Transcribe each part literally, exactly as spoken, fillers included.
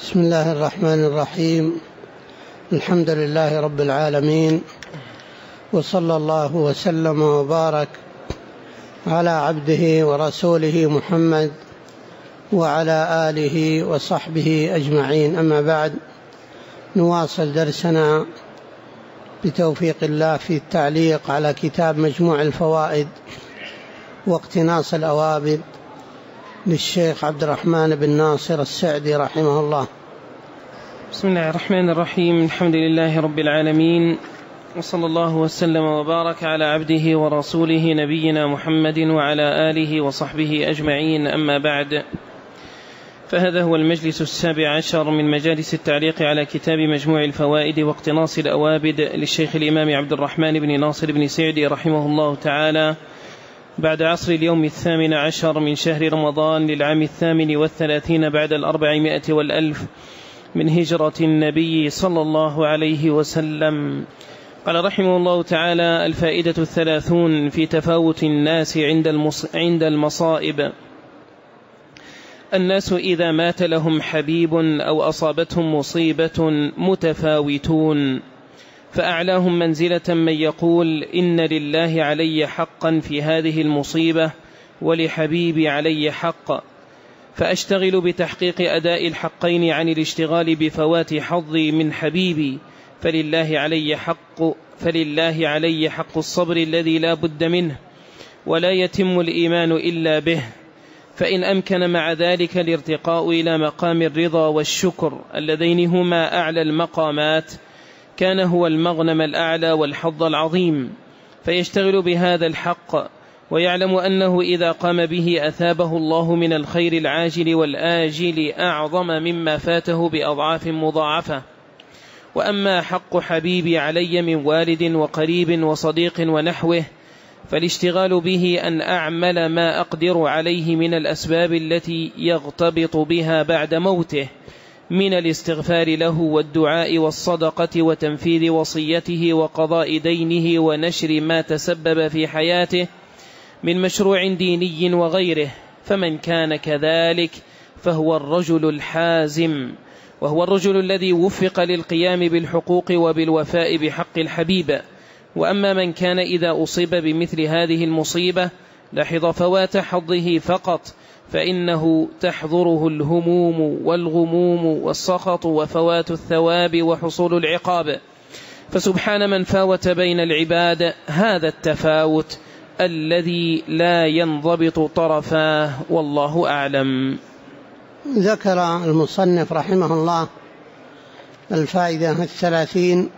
بسم الله الرحمن الرحيم. الحمد لله رب العالمين، وصلى الله وسلم وبارك على عبده ورسوله محمد وعلى آله وصحبه أجمعين. أما بعد، نواصل درسنا بتوفيق الله في التعليق على كتاب مجموع الفوائد واقتناص الأوابد للشيخ عبد الرحمن بن ناصر السعدي رحمه الله. بسم الله الرحمن الرحيم. الحمد لله رب العالمين، وصلى الله وسلم وبارك على عبده ورسوله نبينا محمد وعلى آله وصحبه أجمعين. أما بعد، فهذا هو المجلس السابع عشر من مجالس التعليق على كتاب مجموع الفوائد واقتناص الأوابد للشيخ الإمام عبد الرحمن بن ناصر بن سعدي رحمه الله تعالى، بعد عصر اليوم الثامن عشر من شهر رمضان للعام الثامن والثلاثين بعد الأربعمائة والألف من هجرة النبي صلى الله عليه وسلم. قال رحمه الله تعالى: الفائدة الثلاثون في تفاوت الناس عند المصائب. الناس إذا مات لهم حبيب أو أصابتهم مصيبة متفاوتون، فأعلاهم منزلة من يقول إن لله علي حقا في هذه المصيبة ولحبيبي علي حق، فأشتغل بتحقيق أداء الحقين عن الاشتغال بفوات حظي من حبيبي، فلله علي حق فلله علي حق الصبر الذي لا بد منه، ولا يتم الإيمان إلا به، فإن أمكن مع ذلك الارتقاء إلى مقام الرضا والشكر اللذين هما أعلى المقامات كان هو المغنم الأعلى والحظ العظيم، فيشتغل بهذا الحق ويعلم أنه إذا قام به أثابه الله من الخير العاجل والآجل أعظم مما فاته بأضعاف مضاعفة. وأما حق حبيبي علي من والد وقريب وصديق ونحوه، فالاشتغال به أن أعمل ما أقدر عليه من الأسباب التي يغتبط بها بعد موته من الاستغفار له والدعاء والصدقة وتنفيذ وصيته وقضاء دينه ونشر ما تسبب في حياته من مشروع ديني وغيره، فمن كان كذلك فهو الرجل الحازم، وهو الرجل الذي وفق للقيام بالحقوق وبالوفاء بحق الحبيب. وأما من كان إذا أصيب بمثل هذه المصيبة لاحظ فوات حظه فقط، فإنه تحضره الهموم والغموم والسخط وفوات الثواب وحصول العقاب. فسبحان من فاوت بين العباد هذا التفاوت الذي لا ينضبط طرفاه، والله أعلم. ذكر المصنف رحمه الله الفائدة الثلاثين،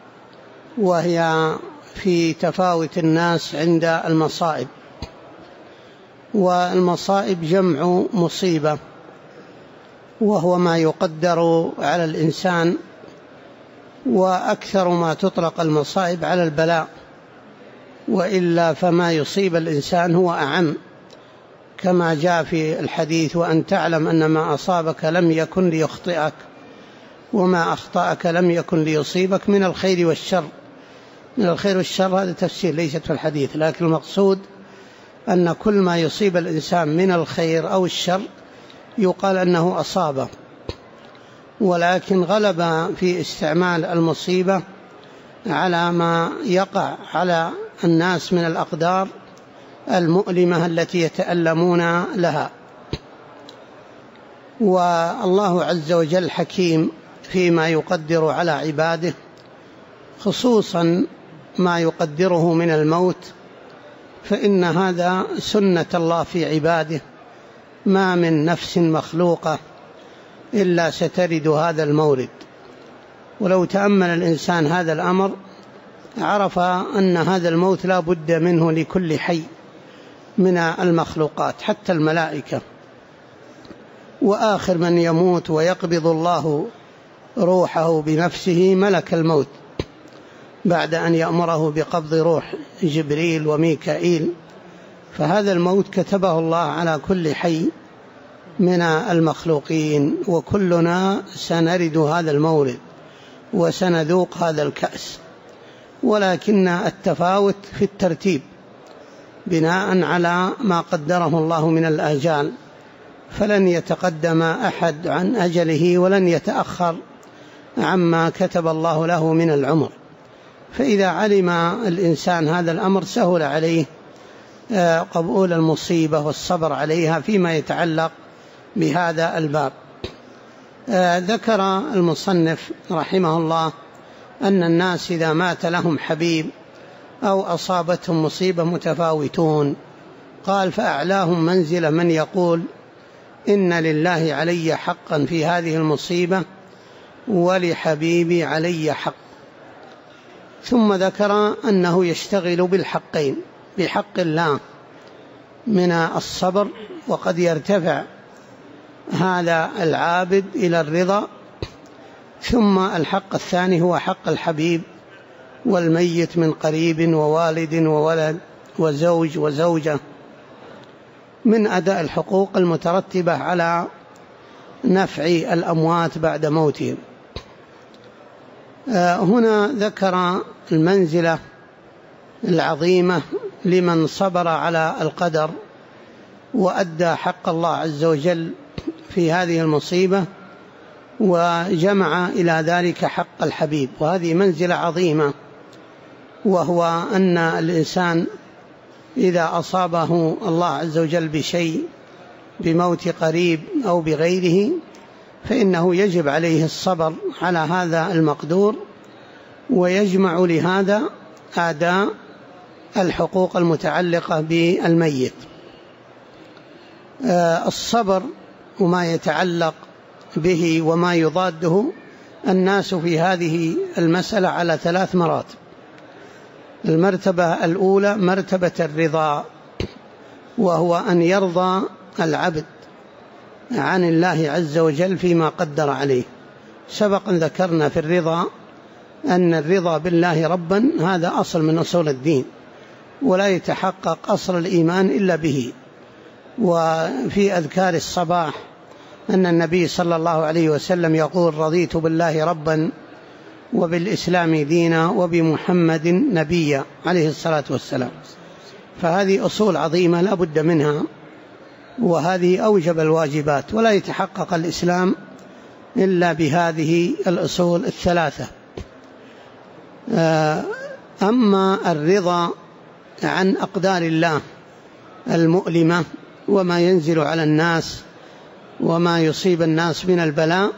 وهي في تفاوت الناس عند المصائب. والمصائب جمع مصيبة، وهو ما يقدر على الإنسان، وأكثر ما تطلق المصائب على البلاء، وإلا فما يصيب الإنسان هو أعم، كما جاء في الحديث: وأن تعلم أن ما أصابك لم يكن ليخطئك، وما أخطأك لم يكن ليصيبك من الخير والشر. من الخير والشر هذا تفسير ليست في الحديث، لكن المقصود أن كل ما يصيب الإنسان من الخير أو الشر يقال أنه أصابه، ولكن غلب في استعمال المصيبة على ما يقع على الناس من الأقدار المؤلمة التي يتألمون لها. والله عز وجل حكيم فيما يقدر على عباده، خصوصا ما يقدره من الموت، فإن هذا سنة الله في عباده، ما من نفس مخلوقة إلا سترد هذا المورد. ولو تأمل الإنسان هذا الأمر عرف أن هذا الموت لا بد منه لكل حي من المخلوقات، حتى الملائكة. وآخر من يموت ويقبض الله روحه بنفسه ملك الموت، بعد أن يأمره بقبض روح جبريل وميكائيل. فهذا الموت كتبه الله على كل حي من المخلوقين، وكلنا سنرد هذا المورد وسنذوق هذا الكأس، ولكن التفاوت في الترتيب بناء على ما قدره الله من الآجال. فلن يتقدم أحد عن أجله ولن يتأخر عما كتب الله له من العمر. فإذا علم الإنسان هذا الأمر سهل عليه قبول المصيبة والصبر عليها فيما يتعلق بهذا الباب. ذكر المصنف رحمه الله أن الناس إذا مات لهم حبيب أو أصابتهم مصيبة متفاوتون. قال: فأعلاهم منزلة من يقول إن لله علي حقا في هذه المصيبة ولحبيبي علي حق. ثم ذكر أنه يشتغل بالحقين، بحق الله من الصبر، وقد يرتفع هذا العابد إلى الرضا، ثم الحق الثاني هو حق الحبيب والميت من قريب ووالد وولد وزوج وزوجة من أداء الحقوق المترتبة على نفع الأموات بعد موتهم. هنا ذكر المنزلة العظيمة لمن صبر على القدر وأدى حق الله عز وجل في هذه المصيبة، وجمع إلى ذلك حق الحبيب، وهذه منزلة عظيمة، وهو أن الإنسان إذا أصابه الله عز وجل بشيء، بموت قريب أو بغيره، فإنه يجب عليه الصبر على هذا المقدور، ويجمع لهذا أداء الحقوق المتعلقة بالميت. الصبر وما يتعلق به وما يضاده، الناس في هذه المسألة على ثلاث مراتب. المرتبة الأولى مرتبة الرضا، وهو أن يرضى العبد عن الله عز وجل فيما قدر عليه. سبق أن ذكرنا في الرضا أن الرضا بالله ربا هذا أصل من أصول الدين، ولا يتحقق أصل الإيمان إلا به. وفي أذكار الصباح أن النبي صلى الله عليه وسلم يقول: رضيت بالله ربا وبالإسلام دينا وبمحمد نبيا، عليه الصلاة والسلام. فهذه أصول عظيمة لا بد منها، وهذه أوجب الواجبات، ولا يتحقق الإسلام إلا بهذه الأصول الثلاثة. أما الرضا عن أقدار الله المؤلمة وما ينزل على الناس وما يصيب الناس من البلاء،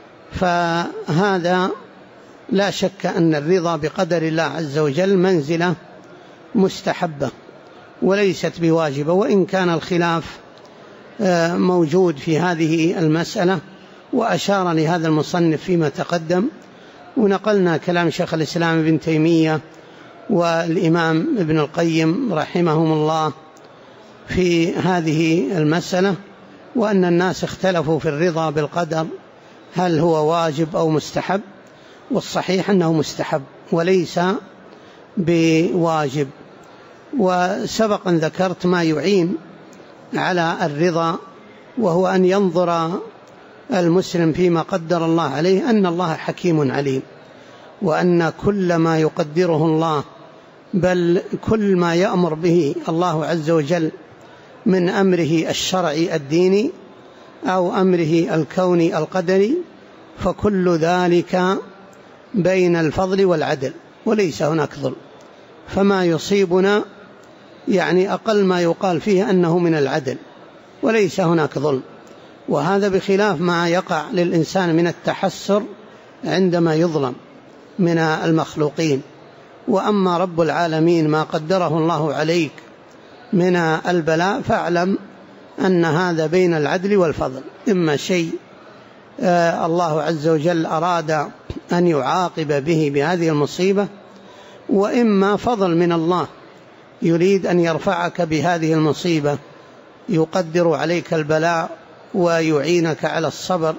فهذا لا شك أن الرضا بقدر الله عز وجل منزلة مستحبة وليست بواجبة، وإن كان الخلاف موجود في هذه المسألة، وأشار لهذا المصنف فيما تقدم. ونقلنا كلام شيخ الإسلام ابن تيمية والإمام ابن القيم رحمهم الله في هذه المسألة، وأن الناس اختلفوا في الرضا بالقدر هل هو واجب أو مستحب، والصحيح أنه مستحب وليس بواجب. وسبق أن ذكرت ما يعين على الرضا، وهو أن ينظر المسلم فيما قدر الله عليه أن الله حكيم عليم، وأن كل ما يقدره الله، بل كل ما يأمر به الله عز وجل من أمره الشرعي الديني أو أمره الكوني القدري، فكل ذلك بين الفضل والعدل، وليس هناك ظلم. فما يصيبنا يعني أقل ما يقال فيه أنه من العدل، وليس هناك ظلم. وهذا بخلاف ما يقع للإنسان من التحسر عندما يظلم من المخلوقين. وأما رب العالمين ما قدره الله عليك من البلاء، فاعلم أن هذا بين العدل والفضل، إما شيء آه الله عز وجل أراد أن يعاقب به بهذه المصيبة، وإما فضل من الله يريد أن يرفعك بهذه المصيبة، يقدر عليك البلاء ويعينك على الصبر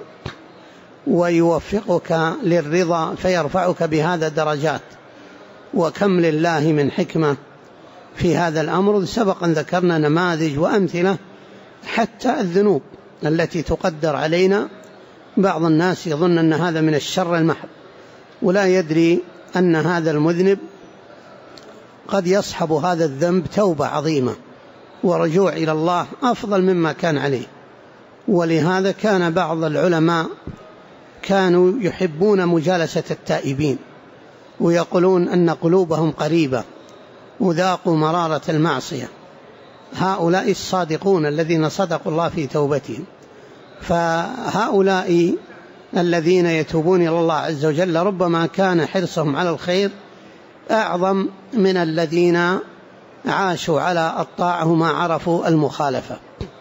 ويوفقك للرضا فيرفعك بهذا درجات. وكم لله من حكمة في هذا الأمر. سبق أن ذكرنا نماذج وأمثلة، حتى الذنوب التي تقدر علينا، بعض الناس يظن أن هذا من الشر المحض، ولا يدري أن هذا المذنب قد يصحب هذا الذنب توبة عظيمة ورجوع إلى الله أفضل مما كان عليه. ولهذا كان بعض العلماء كانوا يحبون مجالسة التائبين ويقولون أن قلوبهم قريبة وذاقوا مرارة المعصية. هؤلاء الصادقون الذين صدقوا الله في توبتهم. فهؤلاء الذين يتوبون إلى الله عز وجل ربما كان حرصهم على الخير أعظم من الذين عاشوا على الطاعة وما عرفوا المخالفة.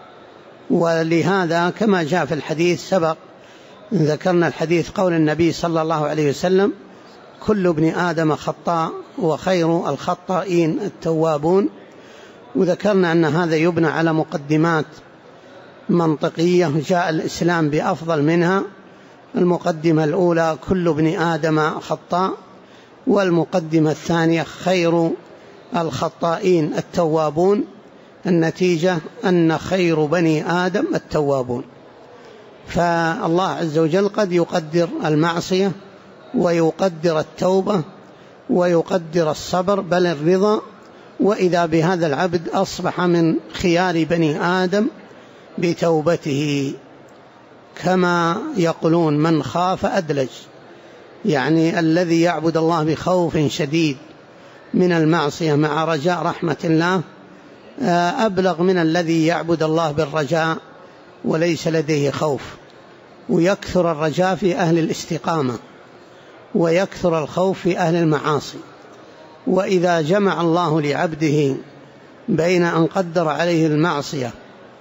ولهذا كما جاء في الحديث سبق ذكرنا الحديث قول النبي صلى الله عليه وسلم: كل ابن آدم خطاء وخير الخطائين التوابون. وذكرنا أن هذا يبنى على مقدمات منطقية جاء الإسلام بأفضل منها. المقدمة الأولى: كل ابن آدم خطاء، والمقدمة الثانية: خير الخطائين التوابون. النتيجة أن خير بني آدم التوابون. فالله عز وجل قد يقدر المعصية ويقدر التوبة ويقدر الصبر بل الرضا، وإذا بهذا العبد أصبح من خيار بني آدم بتوبته. كما يقولون: من خاف أدلج، يعني الذي يعبد الله بخوف شديد من المعصية مع رجاء رحمة الله أبلغ من الذي يعبد الله بالرجاء وليس لديه خوف. ويكثر الرجاء في أهل الاستقامة ويكثر الخوف في أهل المعاصي. وإذا جمع الله لعبده بين أن قدر عليه المعصية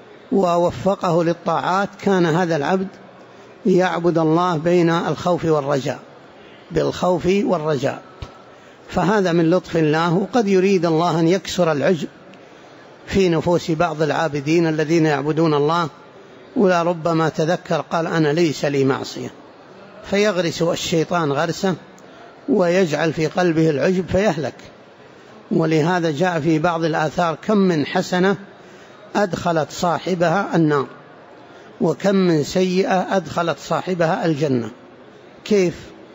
ووفقه للطاعات كان هذا العبد يعبد الله بين الخوف والرجاء بالخوف والرجاء. فهذا من لطف الله. وقد يريد الله أن يكسر العجب في نفوس بعض العابدين الذين يعبدون الله، ولا ربما تذكر قال: أنا ليس لي معصية، فيغرس الشيطان غرسه ويجعل في قلبه العجب فيهلك. ولهذا جاء في بعض الآثار: كم من حسنة أدخلت صاحبها النار، وكم من سيئة أدخلت صاحبها الجنة. كيف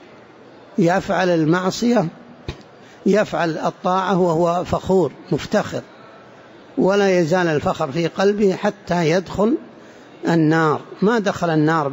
يفعل المعصية يفعل الطاعة وهو فخور مفتخر، ولا يزال الفخر في قلبه حتى يدخل النار. ما دخل النار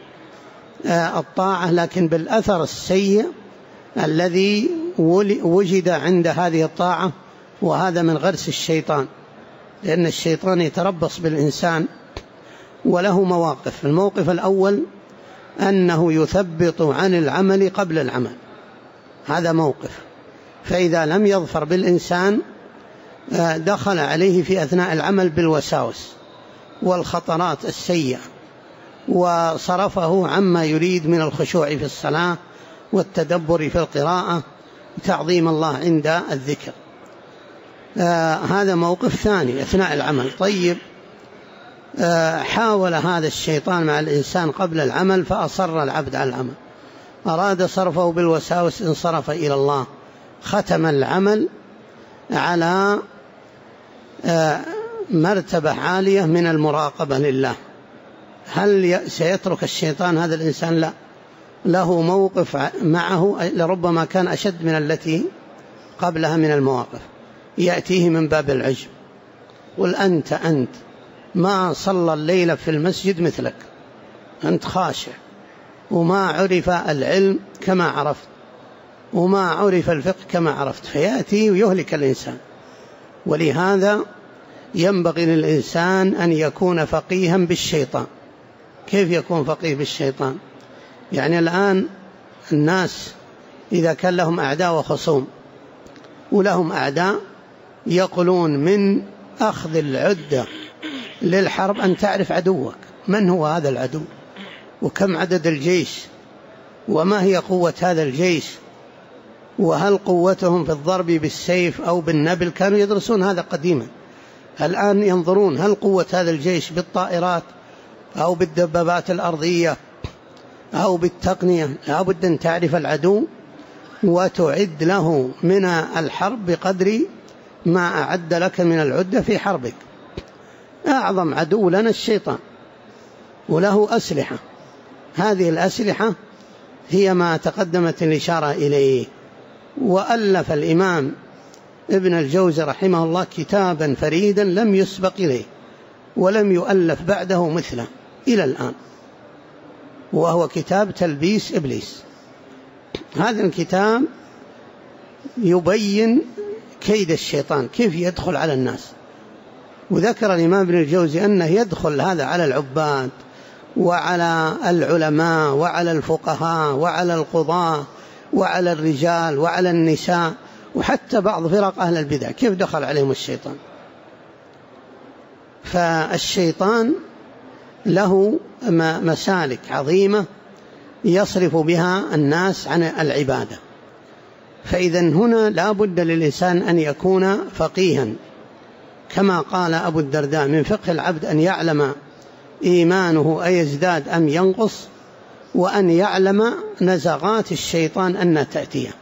بالطاعة لكن بالأثر السيء الذي وجد عند هذه الطاعة، وهذا من غرس الشيطان، لأن الشيطان يتربص بالإنسان وله مواقف. الموقف الأول أنه يثبط عن العمل قبل العمل، هذا موقف. فإذا لم يظفر بالإنسان دخل عليه في أثناء العمل بالوساوس والخطرات السيئة وصرفه عما يريد من الخشوع في الصلاة والتدبر في القراءة وتعظيم الله عند الذكر. آه هذا موقف ثاني أثناء العمل. طيب، آه حاول هذا الشيطان مع الإنسان قبل العمل فأصر العبد على العمل، أراد صرفه بالوساوس انصرف إلى الله، ختم العمل على آه مرتبة عالية من المراقبة لله. هل سيترك الشيطان هذا الإنسان؟ لا، له موقف معه لربما كان أشد من التي قبلها من المواقف. يأتيه من باب العجب: قل أنت أنت ما صلى الليلة في المسجد مثلك، أنت خاشع وما عرف العلم كما عرفت وما عرف الفقه كما عرفت، فيأتي ويهلك الإنسان. ولهذا ينبغي للإنسان أن يكون فقيها بالشيطان. كيف يكون فقيه بالشيطان؟ يعني الآن الناس إذا كان لهم أعداء وخصوم ولهم أعداء يقولون من أخذ العدة للحرب أن تعرف عدوك، من هو هذا العدو، وكم عدد الجيش، وما هي قوة هذا الجيش، وهل قوتهم في الضرب بالسيف أو بالنبل. كانوا يدرسون هذا قديما. الآن ينظرون هل قوة هذا الجيش بالطائرات أو بالدبابات الأرضية أو بالتقنية. لا بد أن تعرف العدو وتعد له من الحرب بقدر ما أعد لك من العدة في حربك. أعظم عدو لنا الشيطان، وله أسلحة. هذه الأسلحة هي ما تقدمت الإشارة إليه. وألف الإمام ابن الجوزي رحمه الله كتابا فريدا لم يسبق إليه ولم يؤلف بعده مثله، إلى الآن، وهو كتاب تلبيس إبليس. هذا الكتاب يبين كيد الشيطان كيف يدخل على الناس. وذكر الإمام ابن الجوزي أنه يدخل هذا على العباد وعلى العلماء وعلى الفقهاء وعلى القضاة وعلى الرجال وعلى النساء وحتى بعض فرق أهل البدع كيف دخل عليهم الشيطان. فالشيطان له مسالك عظيمة يصرف بها الناس عن العبادة. فإذا هنا لا بد للإنسان أن يكون فقيها، كما قال أبو الدرداء: من فقه العبد أن يعلم إيمانه أيزداد أم ينقص، وأن يعلم نزغات الشيطان أن تأتيه.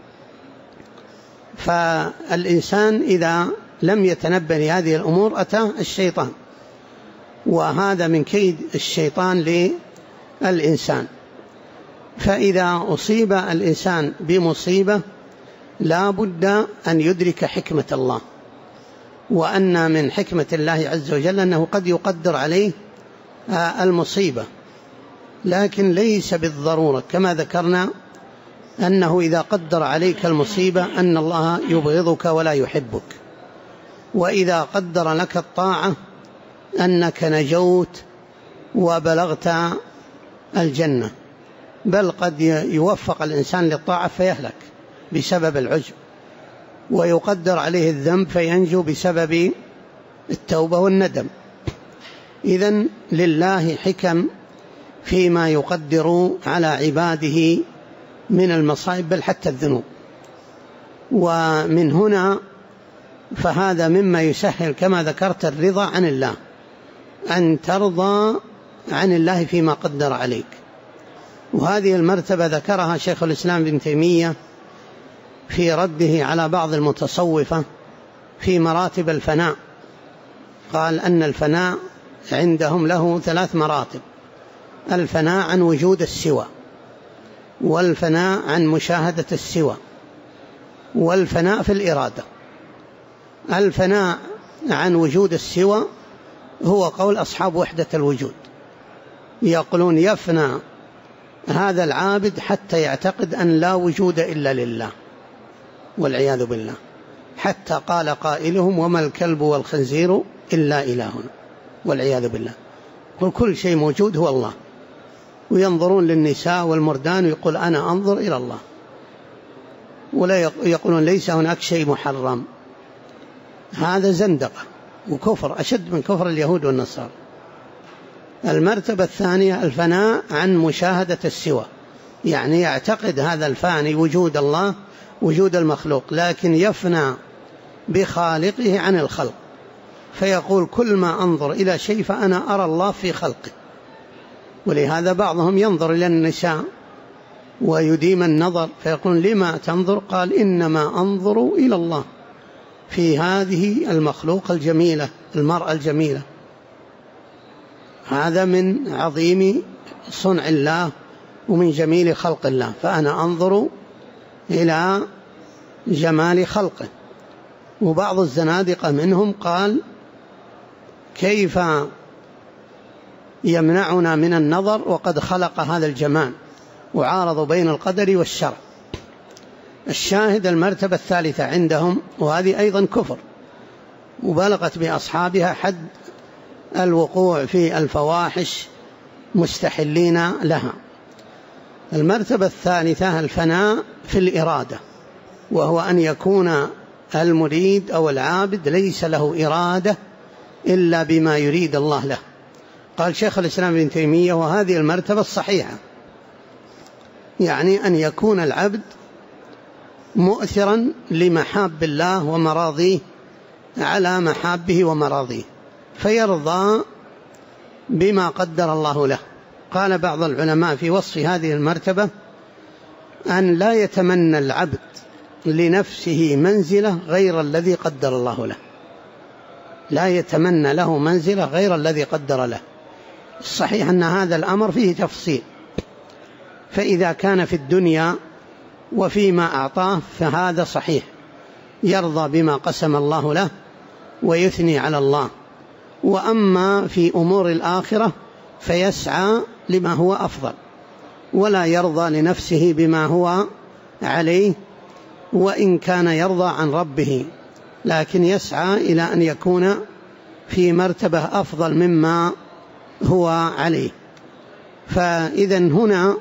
فالإنسان إذا لم يتنبه لهذه الأمور أتاه الشيطان، وهذا من كيد الشيطان للإنسان. فإذا أصيب الإنسان بمصيبة لا بد أن يدرك حكمة الله، وأن من حكمة الله عز وجل أنه قد يقدر عليه المصيبة، لكن ليس بالضرورة كما ذكرنا أنه إذا قدر عليك المصيبة أن الله يبغضك ولا يحبك، وإذا قدر لك الطاعة أنك نجوت وبلغت الجنة، بل قد يوفق الإنسان للطاعة فيهلك بسبب العجب، ويقدر عليه الذنب فينجو بسبب التوبة والندم. إذن لله حكم فيما يقدر على عباده من المصائب بل حتى الذنوب. ومن هنا فهذا مما يسهل كما ذكرت الرضا عن الله، أن ترضى عن الله فيما قدر عليك. وهذه المرتبة ذكرها شيخ الإسلام ابن تيمية في رده على بعض المتصوفة في مراتب الفناء. قال أن الفناء عندهم له ثلاث مراتب: الفناء عن وجود السوى، والفناء عن مشاهدة السوى، والفناء في الإرادة. الفناء عن وجود السوى هو قول أصحاب وحدة الوجود، يقولون يفنى هذا العابد حتى يعتقد أن لا وجود إلا لله والعياذ بالله، حتى قال قائلهم: وما الكلب والخنزير إلا إلهنا والعياذ بالله. كل, كل شيء موجود هو الله. وينظرون للنساء والمردان ويقول أنا أنظر إلى الله، ولا يقولون ليس هناك شيء محرم. هذا زندقة وكفر أشد من كفر اليهود والنصارى. المرتبة الثانية الفناء عن مشاهدة السوى، يعني يعتقد هذا الفاني وجود الله وجود المخلوق، لكن يفنى بخالقه عن الخلق، فيقول كل ما أنظر إلى شيء فأنا أرى الله في خلقه. ولهذا بعضهم ينظر إلى النساء ويديم النظر فيقول: لما تنظر؟ قال: إنما أنظر إلى الله في هذه المخلوق الجميلة، المرأة الجميلة. هذا من عظيم صنع الله ومن جميل خلق الله، فأنا أنظر إلى جمال خلقه. وبعض الزنادقة منهم قال: كيف يمنعنا من النظر وقد خلق هذا الجمال؟ وعارضوا بين القدر والشرع. الشاهد المرتبة الثالثة عندهم، وهذه أيضا كفر وبلغت بأصحابها حد الوقوع في الفواحش مستحلين لها. المرتبة الثالثة الفناء في الإرادة، وهو أن يكون المريد أو العابد ليس له إرادة إلا بما يريد الله له. قال شيخ الإسلام ابن تيمية: وهذه المرتبة الصحيحة، يعني أن يكون العبد مؤثرا لمحاب الله ومراضيه على محابه ومراضيه، فيرضى بما قدر الله له. قال بعض العلماء في وصف هذه المرتبة: أن لا يتمنى العبد لنفسه منزلة غير الذي قدر الله له، لا يتمنى له منزلة غير الذي قدر له. الصحيح أن هذا الأمر فيه تفصيل، فإذا كان في الدنيا وفيما أعطاه فهذا صحيح، يرضى بما قسم الله له ويثني على الله. وأما في أمور الآخرة فيسعى لما هو أفضل، ولا يرضى لنفسه بما هو عليه، وإن كان يرضى عن ربه، لكن يسعى إلى أن يكون في مرتبة أفضل مما هو عليه. فإذا هنا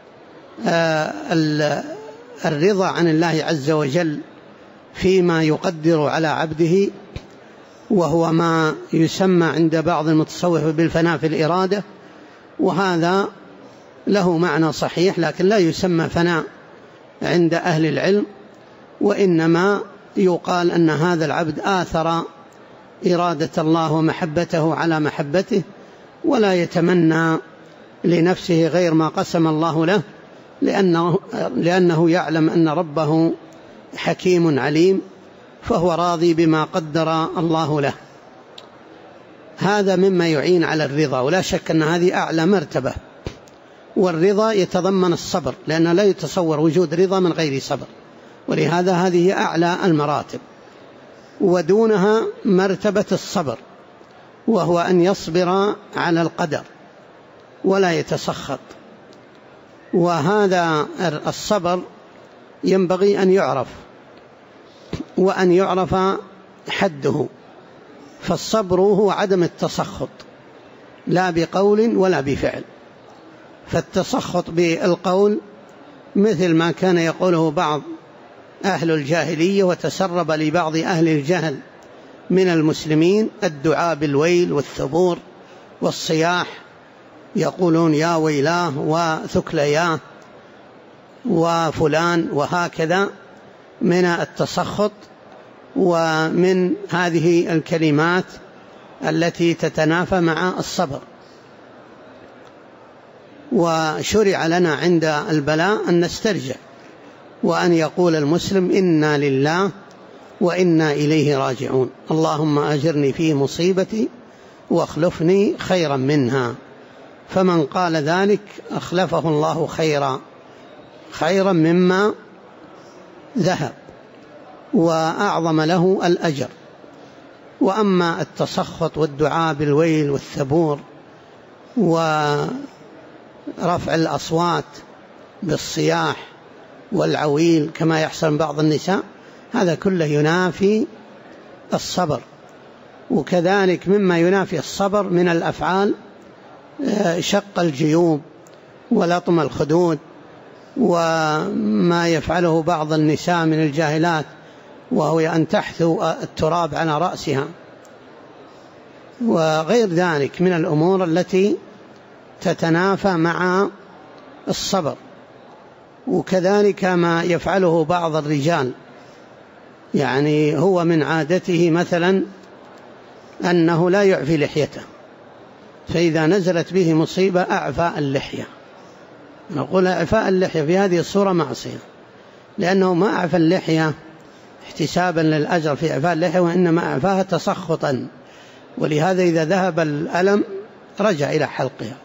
الرضا عن الله عز وجل فيما يقدر على عبده، وهو ما يسمى عند بعض المتصوفة بالفناء في الإرادة، وهذا له معنى صحيح، لكن لا يسمى فناء عند أهل العلم، وإنما يقال أن هذا العبد آثر إرادة الله ومحبته على محبته، ولا يتمنى لنفسه غير ما قسم الله له، لأنه, لأنه يعلم أن ربه حكيم عليم، فهو راضي بما قدر الله له. هذا مما يعين على الرضا، ولا شك أن هذه أعلى مرتبة. والرضا يتضمن الصبر، لأنه لا يتصور وجود رضا من غير صبر، ولهذا هذه أعلى المراتب. ودونها مرتبة الصبر، وهو أن يصبر على القدر ولا يتسخط. وهذا الصبر ينبغي أن يعرف، وأن يعرف حده. فالصبر هو عدم التسخط، لا بقول ولا بفعل. فالتسخط بالقول مثل ما كان يقوله بعض أهل الجاهلية، وتسرب لبعض أهل الجهل من المسلمين الدعاء بالويل والثبور والصياح، يقولون يا ويلاه وثكلياه وفلان، وهكذا من التسخط ومن هذه الكلمات التي تتنافى مع الصبر. وشرع لنا عند البلاء أن نسترجع، وأن يقول المسلم إنا لله وإنا إليه راجعون، اللهم أجرني في مصيبتي واخلفني خيرا منها. فمن قال ذلك أخلفه الله خيرا خيرا مما ذهب، وأعظم له الأجر. وأما التسخط والدعاء بالويل والثبور ورفع الأصوات بالصياح والعويل كما يحصل بعض النساء، هذا كله ينافي الصبر. وكذلك مما ينافي الصبر من الأفعال شق الجيوب ولطم الخدود، وما يفعله بعض النساء من الجاهلات، وهو أن تحثو التراب على رأسها، وغير ذلك من الأمور التي تتنافى مع الصبر. وكذلك ما يفعله بعض الرجال، يعني هو من عادته مثلا أنه لا يعفي لحيته، فإذا نزلت به مصيبة أعفى اللحية. نقول أعفاء اللحية في هذه الصورة معصية، لأنه ما أعفى اللحية احتسابا للأجر في إعفاء اللحية، وإنما أعفاها تسخطا، ولهذا إذا ذهب الألم رجع إلى حلقها.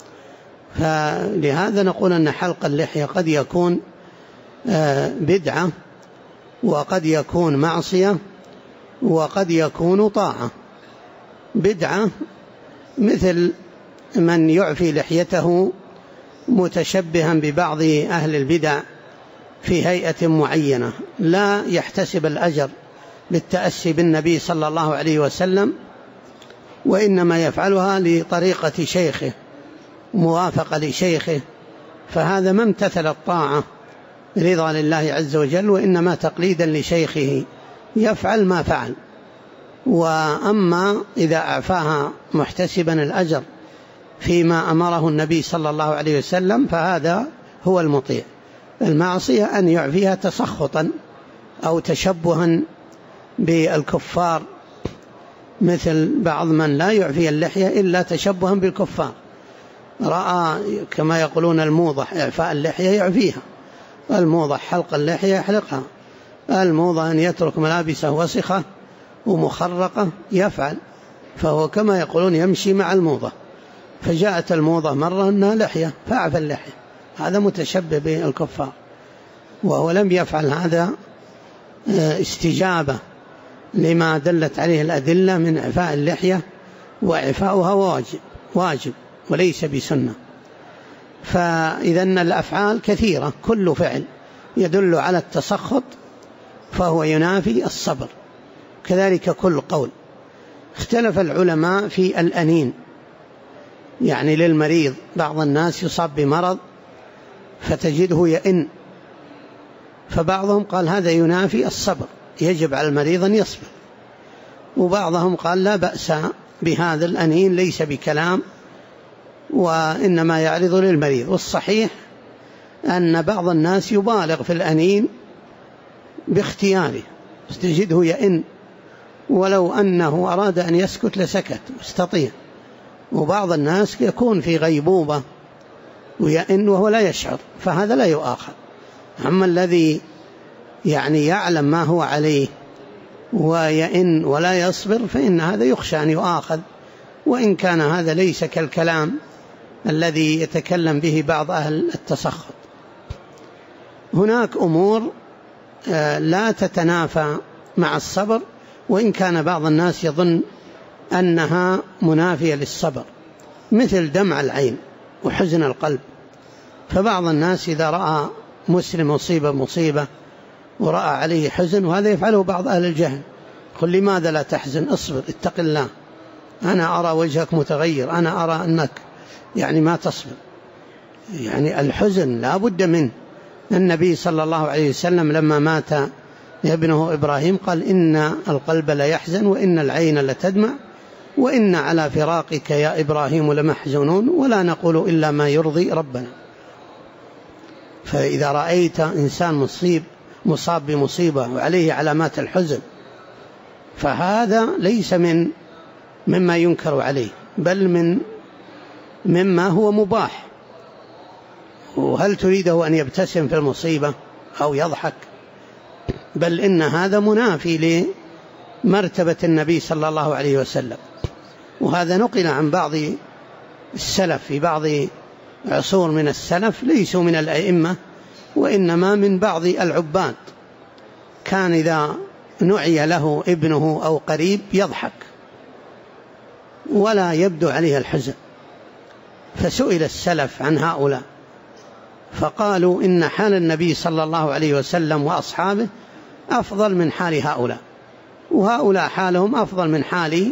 فلهذا نقول أن حلق اللحية قد يكون بدعة، وقد يكون معصية، وقد يكون طاعة. بدعة مثل من يعفي لحيته متشبها ببعض أهل البدع في هيئة معينة، لا يحتسب الأجر بالتأسي بالنبي صلى الله عليه وسلم، وإنما يفعلها لطريقة شيخه، موافقة لشيخه، فهذا ما امتثل الطاعة رضا لله عز وجل، وإنما تقليدا لشيخه يفعل ما فعل. وأما إذا أعفاها محتسبا الأجر فيما أمره النبي صلى الله عليه وسلم فهذا هو المطيع. المعصية أن يعفيها تسخطا أو تشبها بالكفار، مثل بعض من لا يعفي اللحية إلا تشبها بالكفار، رأى كما يقولون الموضح إعفاء اللحية يعفيها، الموضح حلق اللحية يحلقها، الموضح أن يترك ملابسه وسخة ومخرقة يفعل، فهو كما يقولون يمشي مع الموضة. فجاءت الموضة مرة أنها لحية فأعفى اللحية، هذا متشبه بالكفار، وهو لم يفعل هذا استجابة لما دلت عليه الأدلة من إعفاء اللحية، وإعفاؤها واجب واجب وليس بسنة. فإذا الأفعال كثيرة، كل فعل يدل على التسخط فهو ينافي الصبر، كذلك كل قول. اختلف العلماء في الأنين، يعني للمريض، بعض الناس يصاب بمرض فتجده يئن، فبعضهم قال هذا ينافي الصبر، يجب على المريض أن يصبر، وبعضهم قال لا بأس بهذا الأنين، ليس بكلام وإنما يعرض للمريض. والصحيح أن بعض الناس يبالغ في الأنين باختياره، تجده يئن ولو أنه أراد أن يسكت لسكت، مستطيع. وبعض الناس يكون في غيبوبة ويئن وهو لا يشعر، فهذا لا يؤاخذ. أما الذي يعني يعلم ما هو عليه ويئن ولا يصبر فإن هذا يخشى أن يؤاخذ، وإن كان هذا ليس كالكلام الذي يتكلم به بعض أهل التسخط. هناك أمور لا تتنافى مع الصبر، وإن كان بعض الناس يظن أنها منافية للصبر، مثل دمع العين وحزن القلب. فبعض الناس إذا رأى مسلم مصيبة مصيبة ورأى عليه حزن، وهذا يفعله بعض أهل الجهل، قل لماذا لا تحزن، اصبر، اتق الله، أنا أرى وجهك متغير، أنا أرى أنك يعني ما تصبر. يعني الحزن لا بد منه. النبي صلى الله عليه وسلم لما مات ابنه إبراهيم قال إن القلب لا يحزن وإن العين لتدمع وإن على فراقك يا إبراهيم لمحزونون ولا نقول إلا ما يرضي ربنا. فإذا رأيت إنسان مصيب مصاب بمصيبة وعليه علامات الحزن فهذا ليس من مما ينكر عليه، بل من مما هو مباح. وهل تريده أن يبتسم في المصيبة أو يضحك؟ بل إن هذا منافي لمرتبة النبي صلى الله عليه وسلم. وهذا نقل عن بعض السلف في بعض عصور من السلف، ليسوا من الأئمة وإنما من بعض العباد، كان إذا نعي له ابنه أو قريب يضحك ولا يبدو عليه الحزن. فسئل السلف عن هؤلاء فقالوا إن حال النبي صلى الله عليه وسلم وأصحابه أفضل من حال هؤلاء، وهؤلاء حالهم أفضل من حال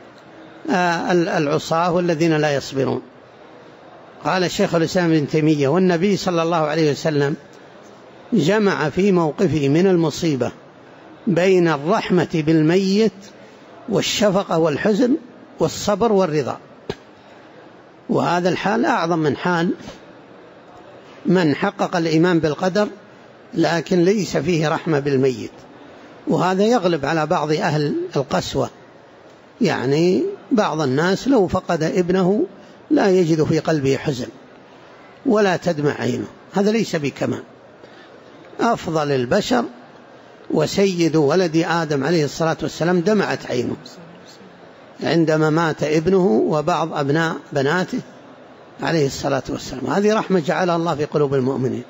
العصاة والذين لا يصبرون. قال الشيخ الإسلام ابن تيمية والنبي صلى الله عليه وسلم جمع في موقفه من المصيبة بين الرحمة بالميت والشفقة والحزن والصبر والرضا، وهذا الحال أعظم من حال من حقق الإيمان بالقدر لكن ليس فيه رحمة بالميت. وهذا يغلب على بعض أهل القسوة، يعني بعض الناس لو فقد ابنه لا يجد في قلبه حزن ولا تدمع عينه، هذا ليس بكمال. أفضل البشر وسيد ولد آدم عليه الصلاة والسلام دمعت عينه عندما مات ابنه وبعض أبناء بناته عليه الصلاة والسلام، هذه رحمة جعلها الله في قلوب المؤمنين.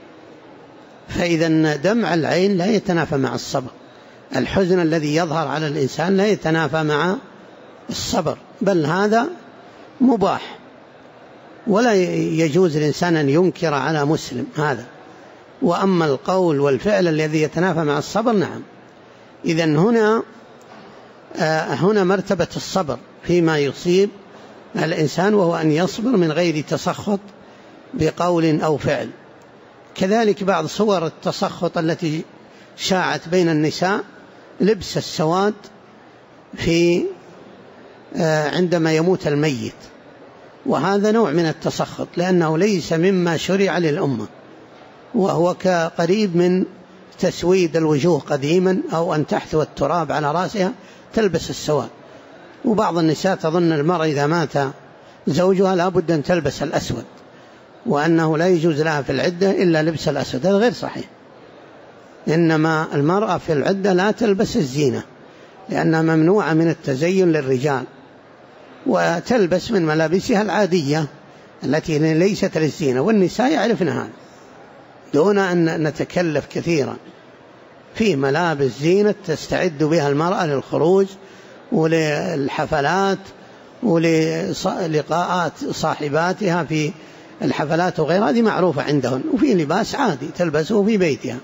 فإذا دمع العين لا يتنافى مع الصبر، الحزن الذي يظهر على الإنسان لا يتنافى مع الصبر، بل هذا مباح، ولا يجوز الإنسان أن ينكر على مسلم هذا. وأما القول والفعل الذي يتنافى مع الصبر نعم. إذن هنا آه هنا مرتبة الصبر فيما يصيب الإنسان، وهو أن يصبر من غير تسخط بقول أو فعل. كذلك بعض صور التسخط التي شاعت بين النساء لبس السواد في آه عندما يموت الميت، وهذا نوع من التسخط لأنه ليس مما شرع للأمة، وهو كقريب من تسويد الوجوه قديما أو أن تحثو التراب على رأسها تلبس السواد. وبعض النساء تظن المرأة إذا مات زوجها لا بد أن تلبس الأسود، وأنه لا يجوز لها في العدة إلا لبس الأسود، هذا غير صحيح. إنما المرأة في العدة لا تلبس الزينة لأنها ممنوعة من التزين للرجال، وتلبس من ملابسها العادية التي ليست للزينة، والنساء يعرفن هذا دون أن نتكلف كثيرا في ملابس زينة تستعد بها المرأة للخروج وللحفلات ولقاءات صاحباتها في الحفلات وغيرها، هذه معروفة عندهن. وفي لباس عادي تلبسه في بيتها،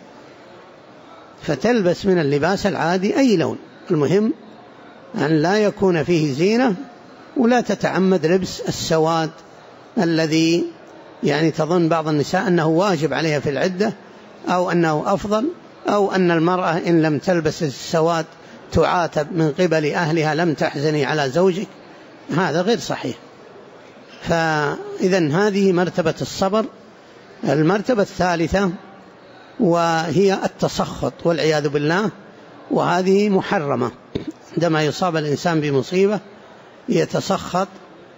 فتلبس من اللباس العادي أي لون، المهم أن لا يكون فيه زينة، ولا تتعمد لبس السواد الذي يعني تظن بعض النساء أنه واجب عليها في العدة، أو أنه أفضل، أو أن المرأة إن لم تلبس السواد تعاتب من قبل أهلها لم تحزني على زوجك. هذا غير صحيح. فإذن هذه مرتبة الصبر. المرتبة الثالثة وهي التسخط والعياذ بالله، وهذه محرمة. عندما يصاب الإنسان بمصيبة يتسخط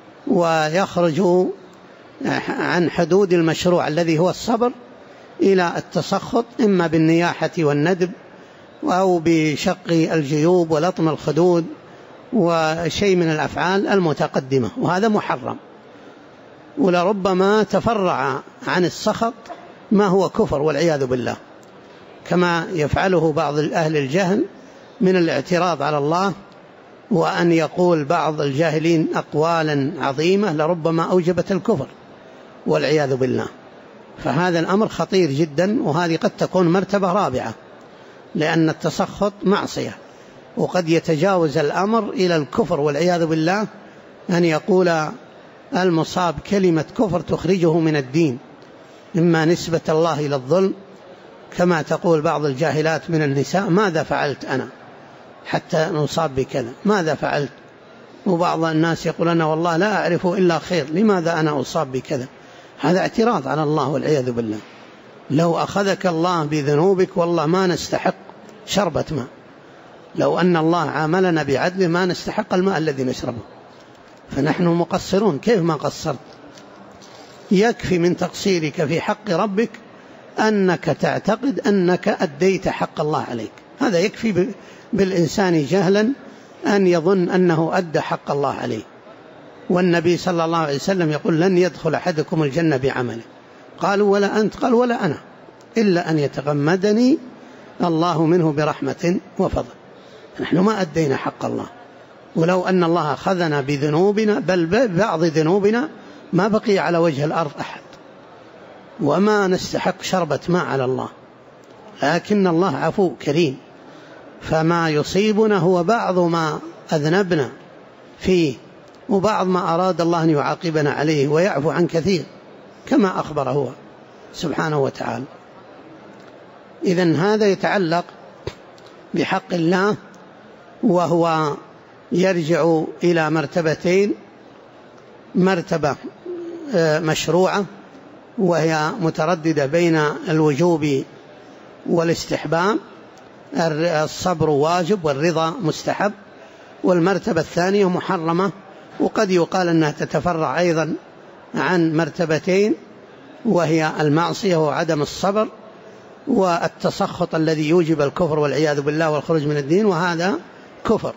ويخرج عن حدود المشروع الذي هو الصبر إلى التسخط، إما بالنياحة والندب، أو بشق الجيوب ولطم الخدود وشيء من الأفعال المتقدمة، وهذا محرم. ولربما تفرع عن السخط ما هو كفر والعياذ بالله، كما يفعله بعض أهل الجهل من الاعتراض على الله، وأن يقول بعض الجاهلين أقوالا عظيمة لربما أوجبت الكفر والعياذ بالله. فهذا الأمر خطير جدا، وهذه قد تكون مرتبة رابعة، لأن التسخط معصية، وقد يتجاوز الأمر إلى الكفر والعياذ بالله، أن يقول المصاب كلمة كفر تخرجه من الدين، إما نسبة الله إلى الظلم، كما تقول بعض الجاهلات من النساء ماذا فعلت أنا حتى نصاب بكذا، ماذا فعلت؟ وبعض الناس يقول أنا والله لا أعرف إلا خير، لماذا أنا أصاب بكذا؟ هذا اعتراض على الله والعياذ بالله. لو أخذك الله بذنوبك والله ما نستحق شربة ماء، لو أن الله عاملنا بعدل ما نستحق الماء الذي نشربه، فنحن مقصرون. كيف ما قصرت؟ يكفي من تقصيرك في حق ربك أنك تعتقد أنك أديت حق الله عليك، هذا يكفي بالإنسان جهلا أن يظن أنه أدى حق الله عليه. والنبي صلى الله عليه وسلم يقول لن يدخل أحدكم الجنة بعمله، قالوا ولا أنت؟ قال ولا أنا، إلا أن يتغمدني الله منه برحمة وفضل. نحن ما أدينا حق الله، ولو أن الله أخذنا بذنوبنا بل ببعض ذنوبنا ما بقي على وجه الأرض أحد، وما نستحق شربة ماء على الله، لكن الله عفو كريم، فما يصيبنا هو بعض ما أذنبنا فيه، وبعض ما أراد الله أن يعاقبنا عليه، ويعفو عن كثير كما أخبر هو سبحانه وتعالى. إذن هذا يتعلق بحق الله، وهو يرجع إلى مرتبتين: مرتبة مشروعة وهي مترددة بين الوجوب والاستحباب، الصبر واجب والرضا مستحب، والمرتبة الثانية محرمة، وقد يقال أنها تتفرع أيضا عن مرتبتين، وهي المعصية وعدم الصبر، والتسخط الذي يوجب الكفر والعياذ بالله والخروج من الدين، وهذا كفر.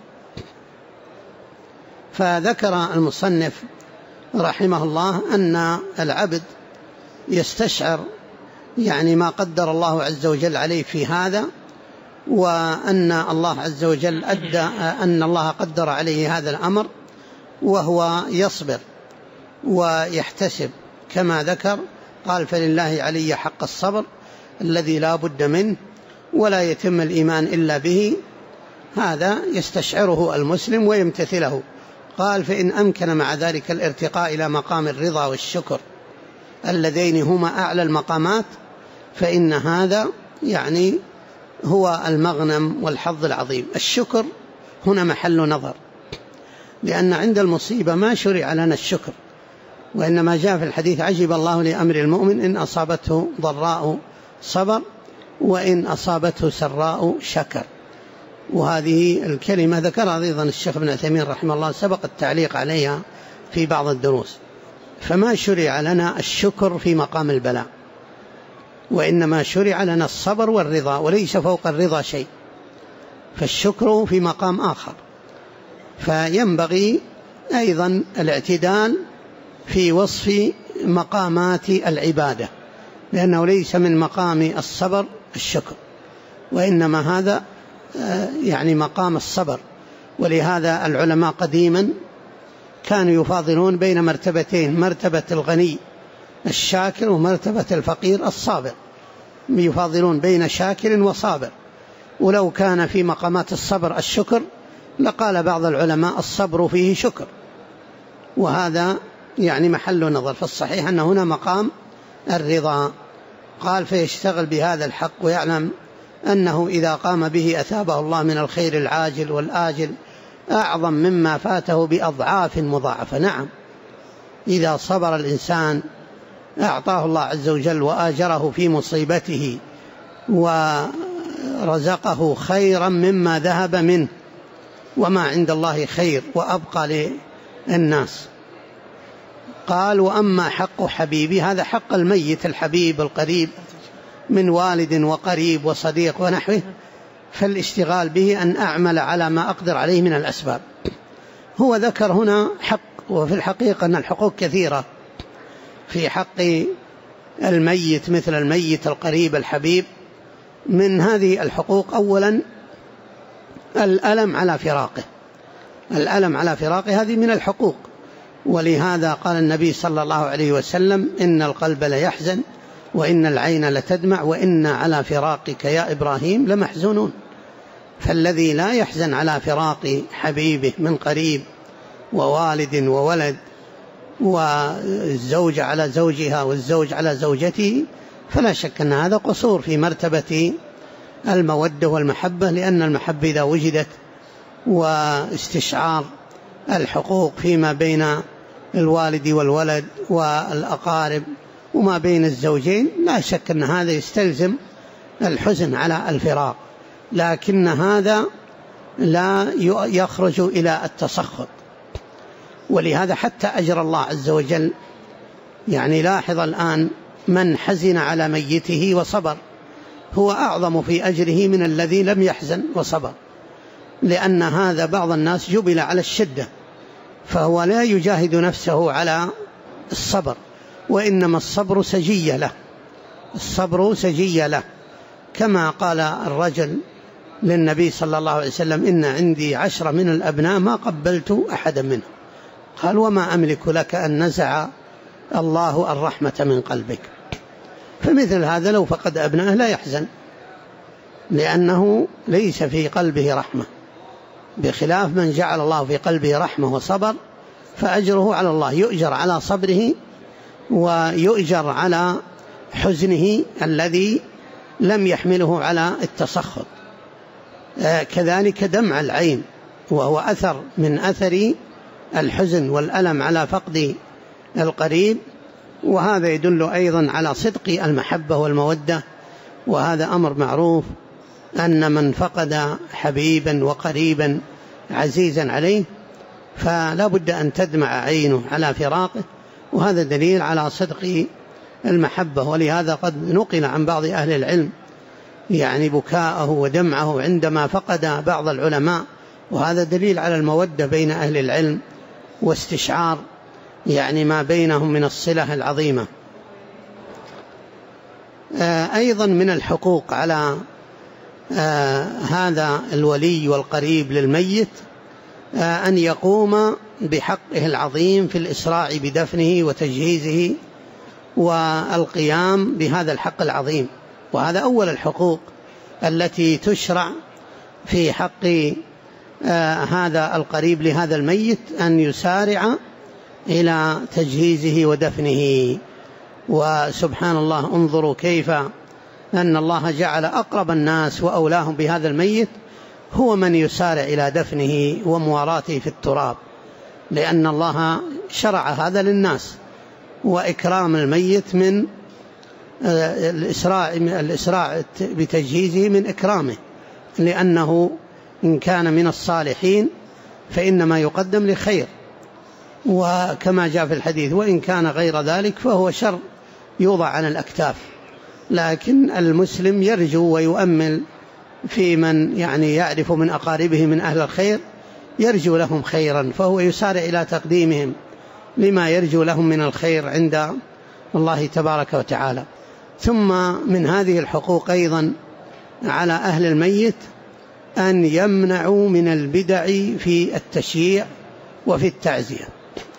فذكر المصنف رحمه الله أن العبد يستشعر يعني ما قدر الله عز وجل عليه في هذا، وأن الله عز وجل أدى أن الله قدر عليه هذا الأمر، وهو يصبر ويحتسب كما ذكر. قال فلله علي حق الصبر الذي لا بد منه ولا يتم الإيمان إلا به، هذا يستشعره المسلم ويمتثله. قال فإن أمكن مع ذلك الارتقاء إلى مقام الرضا والشكر اللذين هما أعلى المقامات، فإن هذا يعني هو المغنم والحظ العظيم. الشكر هنا محل نظر، لأن عند المصيبة ما شرع لنا الشكر، وإنما جاء في الحديث عجب الله لأمر المؤمن إن أصابته ضراء صبر وإن أصابته سراء شكر. وهذه الكلمة ذكرها أيضا الشيخ ابن عثيمين رحمه الله، سبق التعليق عليها في بعض الدروس. فما شرع لنا الشكر في مقام البلاء، وإنما شرع لنا الصبر والرضا، وليس فوق الرضا شيء، فالشكر في مقام آخر. فينبغي أيضا الاعتدال في وصف مقامات العبادة، لأنه ليس من مقام الصبر الشكر، وإنما هذا يعني مقام الصبر. ولهذا العلماء قديما كانوا يفاضلون بين مرتبتين، مرتبة الغني الشاكر ومرتبة الفقير الصابر، يفاضلون بين شاكر وصابر. ولو كان في مقامات الصبر الشكر لقال بعض العلماء الصبر فيه شكر، وهذا يعني محل نظر. فالصحيح أن هنا مقام الرضا. قال فيشتغل بهذا الحق ويعلم أنه إذا قام به أثابه الله من الخير العاجل والآجل أعظم مما فاته بأضعاف مضاعفة. نعم، إذا صبر الإنسان أعطاه الله عز وجل وآجره في مصيبته ورزقه خيرا مما ذهب منه، وما عند الله خير وأبقى للناس. قال وأما حق حبيبي، هذا حق الميت الحبيب القريب من والد وقريب وصديق ونحوه، فالاشتغال به أن أعمل على ما أقدر عليه من الأسباب. هو ذكر هنا حق، وفي الحقيقة أن الحقوق كثيرة في حق الميت مثل الميت القريب الحبيب. من هذه الحقوق أولا الألم على فراقه، الألم على فراقه هذه من الحقوق. ولهذا قال النبي صلى الله عليه وسلم إن القلب ليحزن وإن العين لتدمع وإن على فراقك يا إبراهيم لمحزونون. فالذي لا يحزن على فراق حبيبه من قريب ووالد وولد والزوجة على زوجها والزوج على زوجته، فلا شك أن هذا قصور في مرتبة المودة والمحبة، لأن المحبة إذا وجدت واستشعار الحقوق فيما بين الوالد والولد والأقارب وما بين الزوجين، لا شك أن هذا يستلزم الحزن على الفراق، لكن هذا لا يخرج إلى التسخط. ولهذا حتى أجر الله عز وجل، يعني لاحظ الآن من حزن على ميته وصبر هو أعظم في أجره من الذي لم يحزن وصبر، لأن هذا بعض الناس جبل على الشدة فهو لا يجاهد نفسه على الصبر، وإنما الصبر سجية له، الصبر سجية له، كما قال الرجل للنبي صلى الله عليه وسلم إن عندي عشرة من الأبناء ما قبلت أحدا منهم. قال وما أملك لك أن نزع الله الرحمة من قلبك. فمثل هذا لو فقد أبنائه لا يحزن، لأنه ليس في قلبه رحمة، بخلاف من جعل الله في قلبه رحمة وصبر فأجره على الله، يؤجر على صبره ويؤجر على حزنه الذي لم يحمله على التسخط. كذلك دمع العين وهو أثر من أثر الحزن والألم على فقد القريب، وهذا يدل أيضا على صدق المحبة والمودة، وهذا أمر معروف أن من فقد حبيبا وقريبا عزيزا عليه فلا بد أن تدمع عينه على فراقه، وهذا دليل على صدق المحبة. ولهذا قد نقل عن بعض أهل العلم يعني بكاءه ودمعه عندما فقد بعض العلماء، وهذا دليل على المودة بين أهل العلم واستشعار يعني ما بينهم من الصلة العظيمة. أيضا من الحقوق على هذا الولي والقريب للميت أن يقوم بحقه العظيم في الإسراع بدفنه وتجهيزه والقيام بهذا الحق العظيم، وهذا أول الحقوق التي تشرع في حق هذا القريب لهذا الميت، أن يسارع إلى تجهيزه ودفنه. وسبحان الله، انظروا كيف أن الله جعل أقرب الناس وأولاهم بهذا الميت هو من يسارع إلى دفنه ومواراته في التراب، لأن الله شرع هذا للناس، وإكرام الميت من الإسراع, الإسراع بتجهيزه من إكرامه، لأنه إن كان من الصالحين فإنما يقدم لخير، وكما جاء في الحديث وإن كان غير ذلك فهو شر يوضع عن الأكتاف. لكن المسلم يرجو ويؤمل في من يعني يعرف من أقاربه من أهل الخير، يرجو لهم خيرا، فهو يسارع إلى تقديمهم لما يرجو لهم من الخير عند الله تبارك وتعالى. ثم من هذه الحقوق أيضا على أهل الميت أن يمنعوا من البدع في التشييع وفي التعزية.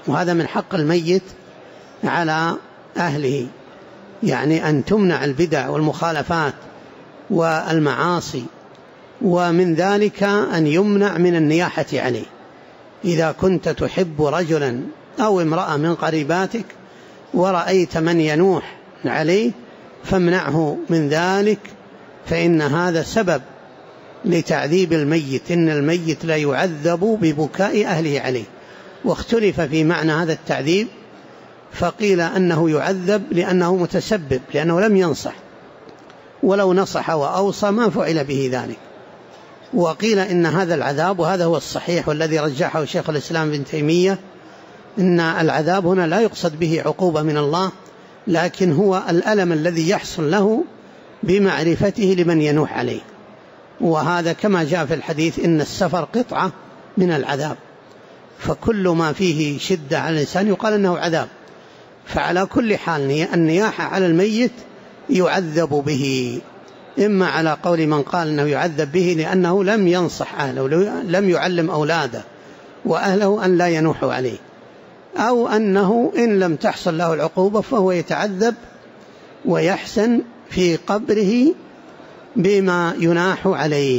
وهذا من حق الميت على أهله، يعني أن تمنع البدع والمخالفات والمعاصي، ومن ذلك أن يمنع من النياحة عليه. إذا كنت تحب رجلا أو امرأة من قريباتك ورأيت من ينوح عليه فامنعه من ذلك، فإن هذا سبب لتعذيب الميت، إن الميت لا يعذب ببكاء أهله عليه. واختلف في معنى هذا التعذيب، فقيل أنه يعذب لأنه متسبب، لأنه لم ينصح، ولو نصح وأوصى ما فعل به ذلك. وقيل إن هذا العذاب، وهذا هو الصحيح والذي رجحه شيخ الإسلام ابن تيمية، إن العذاب هنا لا يقصد به عقوبة من الله، لكن هو الألم الذي يحصل له بمعرفته لمن ينوح عليه. وهذا كما جاء في الحديث إن السفر قطعة من العذاب، فكل ما فيه شدة على الإنسان يقال أنه عذاب. فعلى كل حال النياحة على الميت يعذب به، إما على قول من قال أنه يعذب به لأنه لم ينصح أهله، لم يعلم أولاده وأهله أن لا ينوحوا عليه، أو أنه إن لم تحصل له العقوبة فهو يتعذب ويحسن في قبره بما يناح عليه.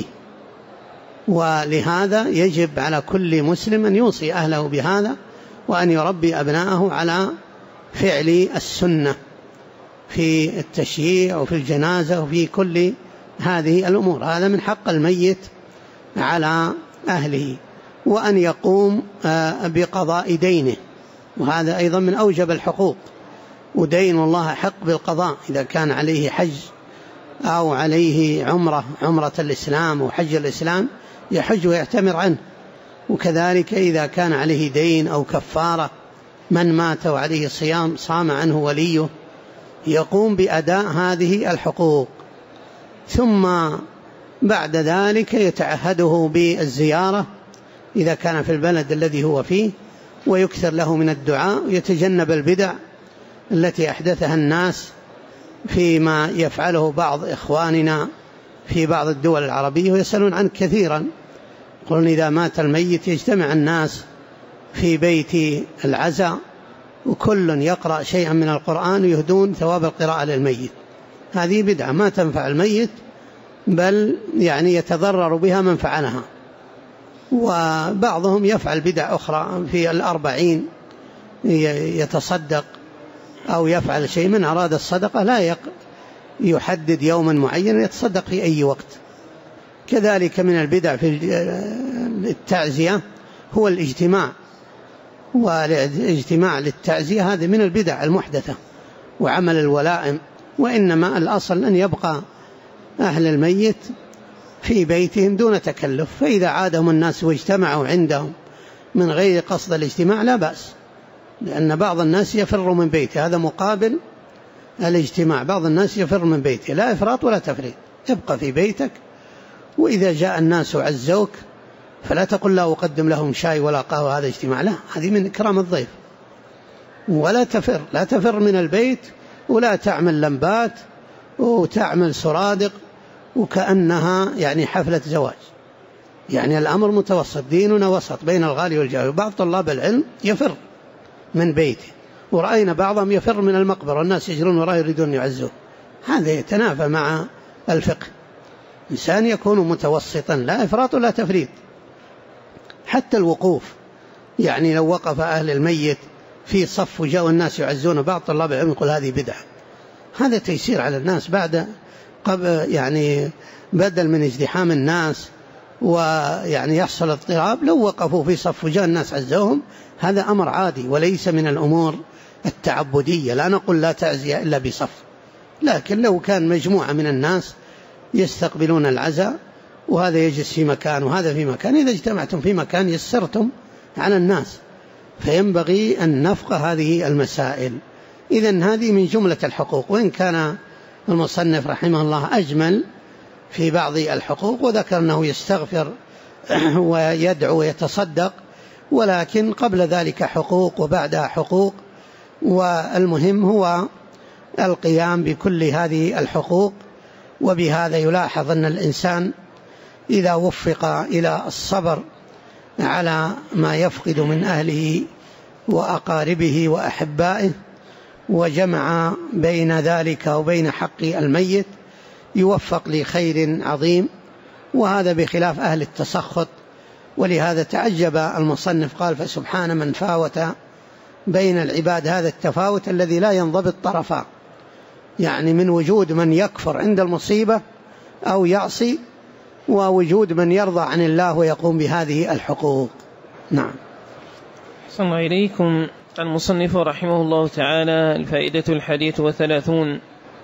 ولهذا يجب على كل مسلم أن يوصي أهله بهذا، وأن يربي أبناءه على فعل السنة في التشييع وفي الجنازة وفي كل هذه الأمور. هذا من حق الميت على أهله. وأن يقوم بقضاء دينه، وهذا أيضا من أوجب الحقوق. ودين الله حق بالقضاء، إذا كان عليه حج أو عليه عمرة عمرة الإسلام وحج الإسلام يحج ويعتمر عنه. وكذلك إذا كان عليه دين أو كفارة، من مات وعليه صيام صام عنه وليه، يقوم بأداء هذه الحقوق. ثم بعد ذلك يتعهده بالزيارة إذا كان في البلد الذي هو فيه، ويكثر له من الدعاء، ويتجنب البدع التي أحدثها الناس فيما يفعله بعض إخواننا في بعض الدول العربية، ويسألون عنه كثيرا. يقولون إذا مات الميت يجتمع الناس في بيت العزاء وكل يقرأ شيئا من القرآن ويهدون ثواب القراءة للميت. هذه بدعة ما تنفع الميت، بل يعني يتضرر بها من فعلها. وبعضهم يفعل بدع أخرى في الأربعين، يتصدق أو يفعل شيء. من أراد الصدقة لا يحدد يوما معين، يتصدق في أي وقت. كذلك من البدع في التعزية هو الاجتماع، والاجتماع للتعزية هذا من البدع المحدثة، وعمل الولائم. وإنما الأصل أن يبقى أهل الميت في بيتهم دون تكلف، فإذا عادهم الناس واجتمعوا عندهم من غير قصد الاجتماع لا بأس، لأن بعض الناس يفر من بيته، هذا مقابل الاجتماع. بعض الناس يفر من بيته، لا إفراط ولا تفريط، ابقى في بيتك. وإذا جاء الناس وعزوك فلا تقل لا أقدم لهم شاي ولا قهوة، هذا اجتماع، لا، هذه من إكرام الضيف. ولا تفر، لا تفر من البيت، ولا تعمل لمبات وتعمل سرادق وكأنها يعني حفلة زواج. يعني الأمر متوسط، ديننا وسط بين الغالي والجاهل. بعض طلاب العلم يفر من بيته، ورأينا بعضهم يفر من المقبرة والناس يجرون وراه يريدون يعزوه. هذا يتنافى مع الفقه. إنسان يكون متوسطا، لا إفراط ولا تفريط. حتى الوقوف، يعني لو وقف أهل الميت في صف وجاءوا الناس يعزون، بعض طلاب العلم يقول هذه بدعة. هذا تيسير على الناس بعد قبل، يعني بدل من ازدحام الناس ويعني يحصل اضطراب. لو وقفوا في صف وجاء الناس عزوهم، هذا أمر عادي وليس من الأمور التعبدية. لا نقول لا تعزية إلا بصف، لكن لو كان مجموعة من الناس يستقبلون العزاء وهذا يجلس في مكان وهذا في مكان، إذا اجتمعتم في مكان يسرتم على الناس. فينبغي أن نفقه هذه المسائل. إذن هذه من جملة الحقوق، وإن كان المصنف رحمه الله أجمل في بعض الحقوق، وذكر أنه يستغفر ويدعو ويتصدق، ولكن قبل ذلك حقوق وبعدها حقوق. والمهم هو القيام بكل هذه الحقوق. وبهذا يلاحظ أن الإنسان إذا وفق إلى الصبر على ما يفقد من أهله وأقاربه وأحبائه، وجمع بين ذلك وبين حق الميت، يوفق لخير عظيم، وهذا بخلاف أهل التسخط. ولهذا تعجب المصنف قال: فسبحان من فاوت بين العباد هذا التفاوت الذي لا ينضبط طرفا، يعني من وجود من يكفر عند المصيبة أو يعصي، ووجود من يرضى عن الله ويقوم بهذه الحقوق. نعم. صلى الله إليكم. المصنف رحمه الله تعالى: الفائدة الحادية وثلاثون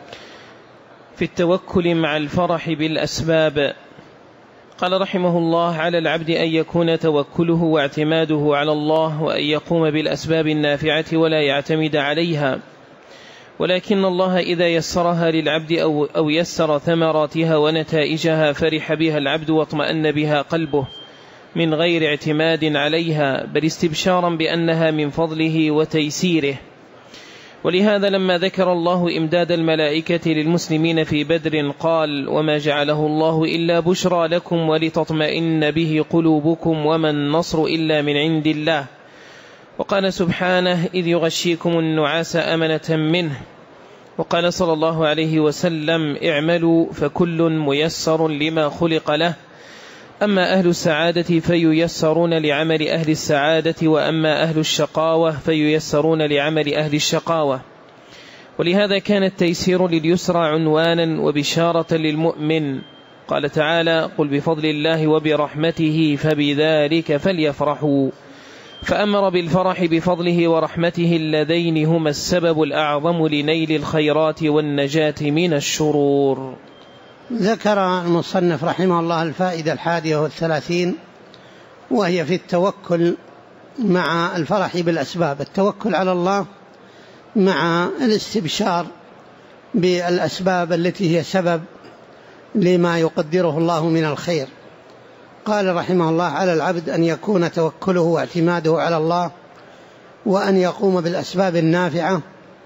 في التوكل مع الفرح بالأسباب. قال رحمه الله: على العبد أن يكون توكله واعتماده على الله، وأن يقوم بالأسباب النافعة ولا يعتمد عليها، ولكن الله إذا يسرها للعبد أو, أو يسر ثمراتها ونتائجها فرح بها العبد واطمأن بها قلبه من غير اعتماد عليها، بل استبشارا بأنها من فضله وتيسيره. ولهذا لما ذكر الله إمداد الملائكة للمسلمين في بدر قال: وما جعله الله إلا بشرى لكم ولتطمئن به قلوبكم وما النصر إلا من عند الله. وقال سبحانه: إذ يغشيكم النعاس أمنة منه. وقال صلى الله عليه وسلم: اعملوا فكل ميسر لما خلق له، أما أهل السعادة فييسرون لعمل أهل السعادة، وأما أهل الشقاوة فييسرون لعمل أهل الشقاوة. ولهذا كان التيسير لليسرى عنوانا وبشارة للمؤمن. قال تعالى: قل بفضل الله وبرحمته فبذلك فليفرحوا، فأمر بالفرح بفضله ورحمته اللذين هما السبب الأعظم لنيل الخيرات والنجاة من الشرور. ذكر المصنف رحمه الله الفائدة الحادية والثلاثين، وهي في التوكل مع الفرح بالأسباب. التوكل على الله مع الاستبشار بالأسباب التي هي سبب لما يقدره الله من الخير. قال رحمه الله: على العبد أن يكون توكله واعتماده على الله، وأن يقوم بالأسباب النافعة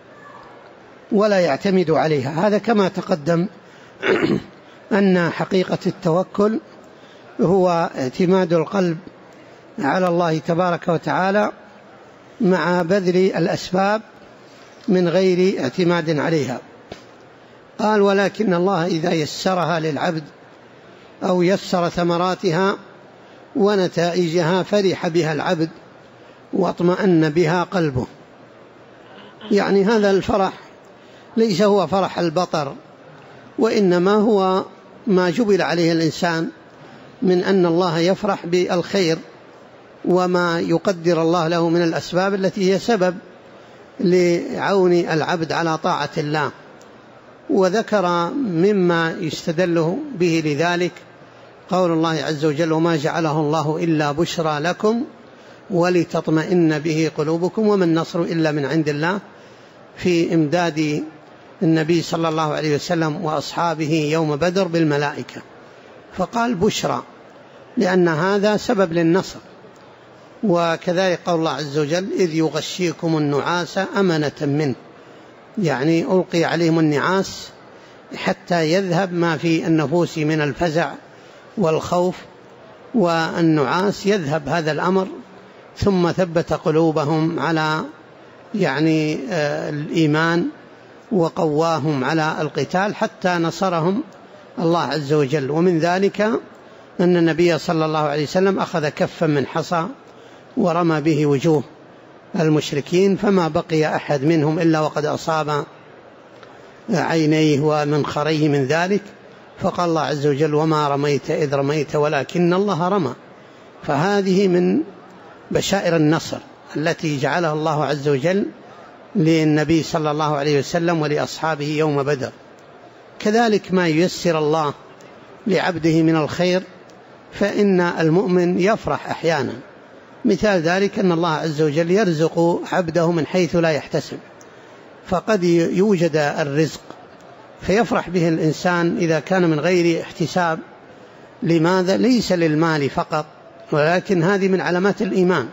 ولا يعتمد عليها. هذا كما تقدم أن حقيقة التوكل هو اعتماد القلب على الله تبارك وتعالى مع بذل الأسباب من غير اعتماد عليها. قال: ولكن الله إذا يسرها للعبد أو يسر ثمراتها ونتائجها فرح بها العبد واطمأن بها قلبه. يعني هذا الفرح ليس هو فرح البطر، وإنما هو ما جبل عليه الإنسان من أن الله يفرح بالخير وما يقدر الله له من الأسباب التي هي سبب لعون العبد على طاعة الله. وذكر مما يستدل به لذلك قول الله عز وجل: وما جعله الله إلا بشرى لكم ولتطمئن به قلوبكم وما النصر إلا من عند الله، في إمداد النبي صلى الله عليه وسلم وأصحابه يوم بدر بالملائكة، فقال بشرى لأن هذا سبب للنصر. وكذلك قول الله عز وجل: إذ يغشيكم النعاس أمنة منه، يعني ألقي عليهم النعاس حتى يذهب ما في النفوس من الفزع والخوف، والنعاس يذهب هذا الأمر، ثم ثبت قلوبهم على يعني آه الإيمان وقواهم على القتال حتى نصرهم الله عز وجل. ومن ذلك أن النبي صلى الله عليه وسلم أخذ كفا من حصى ورمى به وجوه المشركين، فما بقي أحد منهم إلا وقد أصاب عينيه ومنخريه من ذلك. فقال الله عز وجل: وما رميت إذ رميت ولكن الله رمى. فهذه من بشائر النصر التي جعلها الله عز وجل للنبي صلى الله عليه وسلم ولأصحابه يوم بدر. كذلك ما ييسر الله لعبده من الخير فإن المؤمن يفرح أحيانا. مثال ذلك أن الله عز وجل يرزق عبده من حيث لا يحتسب، فقد يوجد الرزق فيفرح به الإنسان إذا كان من غير احتساب. لماذا؟ ليس للمال فقط، ولكن هذه من علامات الإيمان،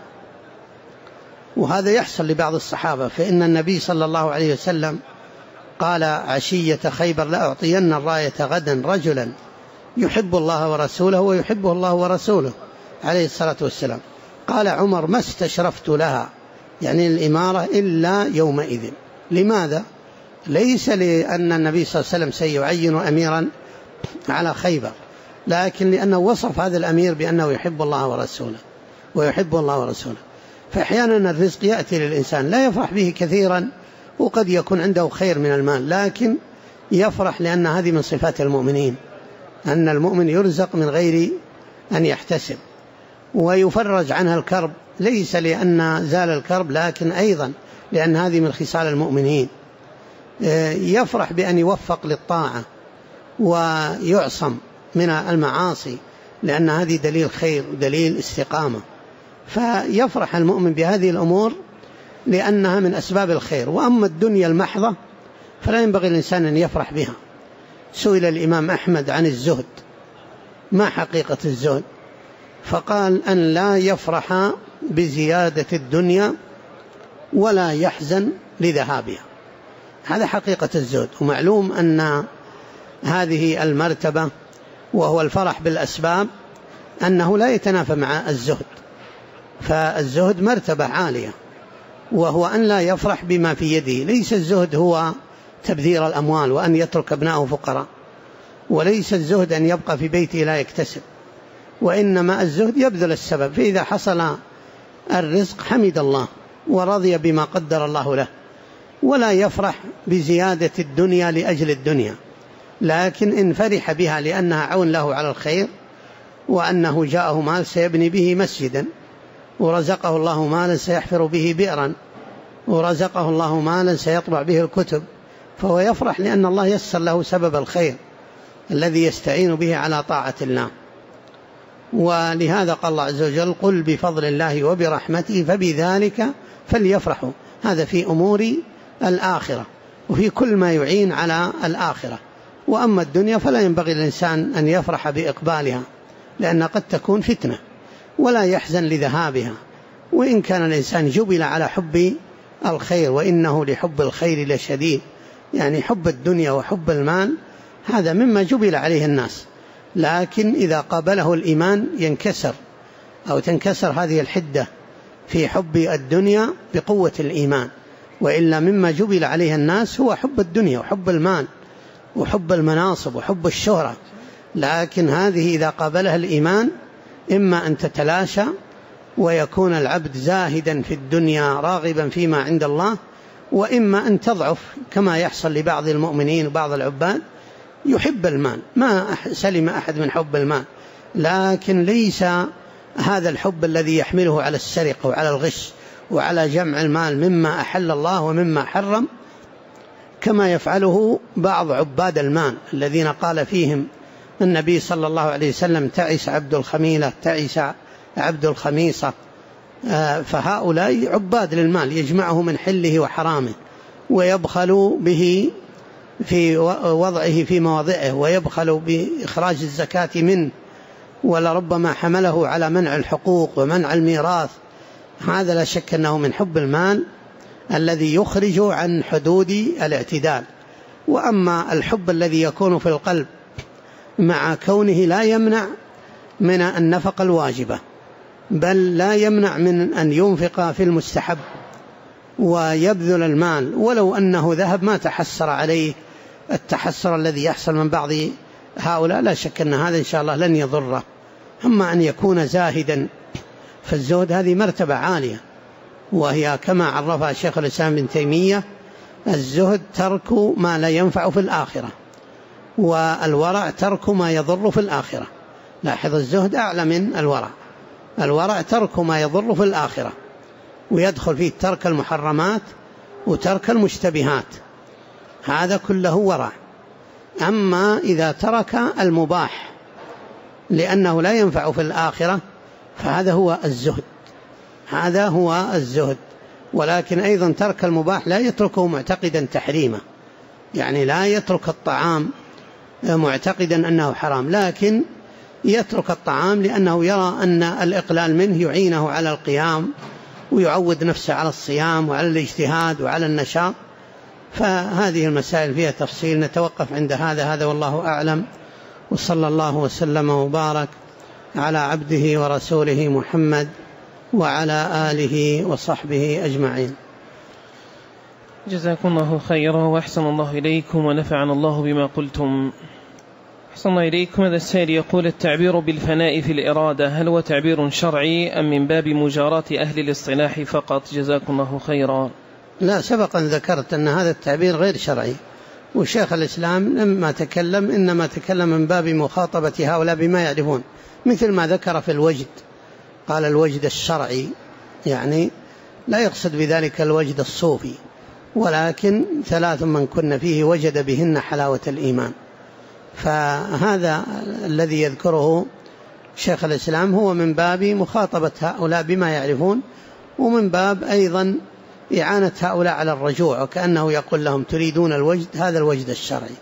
وهذا يحصل لبعض الصحابة. فإن النبي صلى الله عليه وسلم قال عشية خيبر: لأعطين الراية غدا رجلا يحب الله ورسوله ويحبه الله ورسوله عليه الصلاة والسلام. قال عمر: ما استشرفت لها يعني الإمارة إلا يومئذ. لماذا؟ ليس لأن النبي صلى الله عليه وسلم سيعين أميرا على خيبر، لكن لأنه وصف هذا الأمير بأنه يحب الله ورسوله ويحب الله ورسوله. فأحيانا الرزق يأتي للإنسان لا يفرح به كثيرا، وقد يكون عنده خير من المال، لكن يفرح لأن هذه من صفات المؤمنين، أن المؤمن يرزق من غير أن يحتسب، ويفرج عنها الكرب، ليس لأن زال الكرب لكن أيضا لأن هذه من خصال المؤمنين. يفرح بأن يوفق للطاعة ويعصم من المعاصي، لأن هذه دليل خير ودليل استقامة. فيفرح المؤمن بهذه الأمور لأنها من أسباب الخير. وأما الدنيا المحضة فلا ينبغي الإنسان أن يفرح بها. سئل الإمام أحمد عن الزهد، ما حقيقة الزهد؟ فقال أن لا يفرح بزيادة الدنيا ولا يحزن لذهابها، هذا حقيقة الزهد. ومعلوم أن هذه المرتبة وهو الفرح بالأسباب أنه لا يتنافى مع الزهد، فالزهد مرتبة عالية، وهو أن لا يفرح بما في يده. ليس الزهد هو تبذير الأموال وأن يترك ابنائه فقراء، وليس الزهد أن يبقى في بيته لا يكتسب، وإنما الزهد يبذل السبب، فإذا حصل الرزق حمد الله ورضي بما قدر الله له، ولا يفرح بزيادة الدنيا لأجل الدنيا، لكن إن فرح بها لأنها عون له على الخير، وأنه جاءه مال سيبني به مسجدا، ورزقه الله مالا سيحفر به بئرا، ورزقه الله مالا سيطبع به الكتب، فهو يفرح لأن الله يسر له سبب الخير الذي يستعين به على طاعة الله. ولهذا قال الله عز وجل: قل بفضل الله وبرحمته فبذلك فليفرحوا. هذا في أمور الآخرة وفي كل ما يعين على الآخرة. وأما الدنيا فلا ينبغي للإنسان أن يفرح بإقبالها، لأن قد تكون فتنة، ولا يحزن لذهابها. وإن كان الإنسان جبل على حب الخير، وإنه لحب الخير لشديد، يعني حب الدنيا وحب المال هذا مما جبل عليه الناس، لكن إذا قابله الإيمان ينكسر أو تنكسر هذه الحدة في حب الدنيا بقوة الإيمان. وإلا مما جبل عليه الناس هو حب الدنيا وحب المال وحب المناصب وحب الشهرة، لكن هذه إذا قابلها الإيمان إما أن تتلاشى ويكون العبد زاهدا في الدنيا راغبا فيما عند الله، وإما أن تضعف كما يحصل لبعض المؤمنين وبعض العباد يحب المال. ما سلم أحد من حب المال، لكن ليس هذا الحب الذي يحمله على السرقة وعلى الغش وعلى جمع المال مما أحل الله ومما حرم، كما يفعله بعض عباد المال الذين قال فيهم النبي صلى الله عليه وسلم: تعس عبد الخميلة، تعس عبد الخميصة. فهؤلاء عباد للمال، يجمعه من حله وحرامه، ويبخل به في وضعه في مواضعه، ويبخل بإخراج الزكاة منه، ولربما حمله على منع الحقوق ومنع الميراث. هذا لا شك أنه من حب المال الذي يخرج عن حدود الاعتدال. وأما الحب الذي يكون في القلب مع كونه لا يمنع من النفقة الواجبة، بل لا يمنع من أن ينفق في المستحب ويبذل المال ولو أنه ذهب، ما تحسر عليه التحسر الذي يحصل من بعض هؤلاء، لا شك أن هذا إن شاء الله لن يضره. أما أن يكون زاهدا، فالزهد هذه مرتبة عالية، وهي كما عرفها شيخ الإسلام ابن تيمية: الزهد ترك ما لا ينفع في الآخرة، والورع ترك ما يضر في الآخرة. لاحظ، الزهد أعلى من الورع. الورع ترك ما يضر في الآخرة، ويدخل فيه ترك المحرمات وترك المشتبهات، هذا كله ورع. أما إذا ترك المباح لأنه لا ينفع في الآخرة فهذا هو الزهد، هذا هو الزهد. ولكن أيضا ترك المباح لا يتركه معتقدا تحريمه، يعني لا يترك الطعام معتقدا أنه حرام، لكن يترك الطعام لأنه يرى أن الإقلال منه يعينه على القيام ويعود نفسه على الصيام وعلى الاجتهاد وعلى النشاط. فهذه المسائل فيها تفصيل، نتوقف عند هذا. هذا والله أعلم، وصلى الله وسلم وبارك على عبده ورسوله محمد وعلى آله وصحبه أجمعين. جزاكم الله خيرا وأحسن الله إليكم ونفعنا الله بما قلتم. أحسن الله إليكم. هذا السائل يقول: التعبير بالفناء في الإرادة هل هو تعبير شرعي أم من باب مجاراة أهل الاصطلاح فقط؟ جزاكم الله خيرا. لا، سبق أن ذكرت أن هذا التعبير غير شرعي، وشيخ الإسلام لما تكلم إنما تكلم من باب مخاطبة هؤلاء بما يعرفون، مثل ما ذكر في الوجد، قال الوجد الشرعي، يعني لا يقصد بذلك الوجد الصوفي، ولكن ثلاث من كن فيه وجد بهن حلاوة الإيمان. فهذا الذي يذكره شيخ الإسلام هو من باب مخاطبة هؤلاء بما يعرفون، ومن باب أيضا إعانة هؤلاء على الرجوع، وكأنه يقول لهم تريدون الوجد، هذا الوجد الشرعي،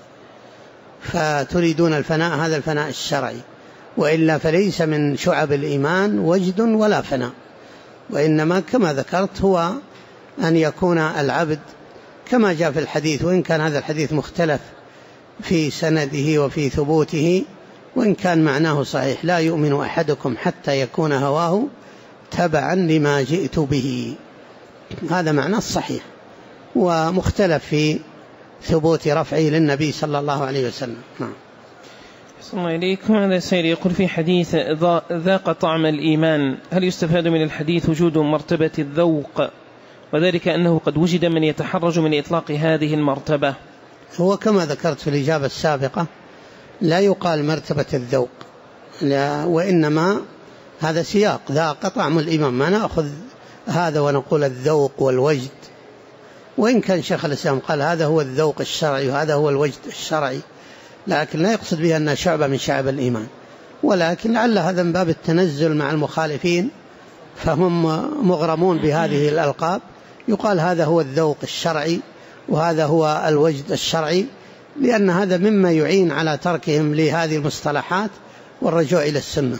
فتريدون الفناء، هذا الفناء الشرعي، وإلا فليس من شعب الإيمان وجد ولا فناء، وإنما كما ذكرت هو أن يكون العبد كما جاء في الحديث، وإن كان هذا الحديث مختلف في سنده وفي ثبوته، وإن كان معناه صحيح: لا يؤمن أحدكم حتى يكون هواه تبعا لما جئت به. هذا معنى الصحيح، ومختلف في ثبوت رفعه للنبي صلى الله عليه وسلم. نعم. أحسن الله إليكم. هذا السائل يقول: في حديث ذاق طعم الإيمان هل يستفاد من الحديث وجود مرتبة الذوق، وذلك أنه قد وجد من يتحرج من إطلاق هذه المرتبة؟ هو كما ذكرت في الإجابة السابقة لا يقال مرتبة الذوق، لا، وإنما هذا سياق ذاق طعم الإيمان، ما نأخذ هذا ونقول الذوق والوجد، وإن كان شيخ الإسلام قال هذا هو الذوق الشرعي وهذا هو الوجد الشرعي، لكن لا يقصد بها أنها شعبة من شعب الإيمان، ولكن لعل هذا من باب التنزل مع المخالفين، فهم مغرمون بهذه الألقاب، يقال هذا هو الذوق الشرعي وهذا هو الوجد الشرعي، لأن هذا مما يعين على تركهم لهذه المصطلحات والرجوع إلى السنة.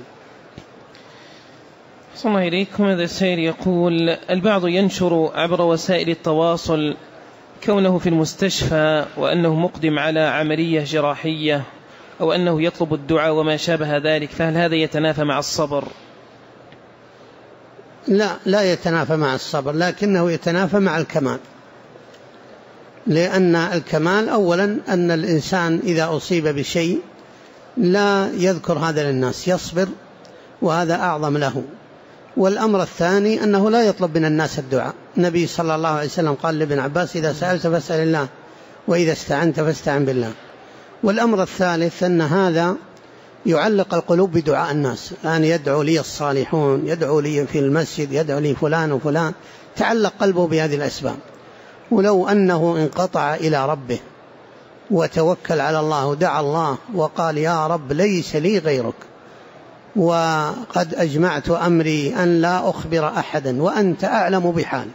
صلى الله إليكم. هذا السائل يقول: البعض ينشر عبر وسائل التواصل كونه في المستشفى وأنه مقدم على عملية جراحية أو أنه يطلب الدعاء وما شابه ذلك، فهل هذا يتنافى مع الصبر؟ لا، لا يتنافى مع الصبر، لكنه يتنافى مع الكمال، لأن الكمال أولا أن الإنسان إذا أصيب بشيء لا يذكر هذا للناس، يصبر، وهذا أعظم له. والأمر الثاني أنه لا يطلب من الناس الدعاء. النبي صلى الله عليه وسلم قال لابن عباس: إذا سألت فاسأل الله، وإذا استعنت فاستعن بالله. والأمر الثالث أن هذا يعلق القلوب بدعاء الناس، الآن يدعو لي الصالحون، يدعو لي في المسجد، يدعو لي فلان وفلان، تعلق قلبه بهذه الأسباب. ولو أنه انقطع إلى ربه وتوكل على الله ودعا الله وقال: يا رب ليس لي غيرك، وقد أجمعت أمري أن لا أخبر أحدا وأنت أعلم بحالي،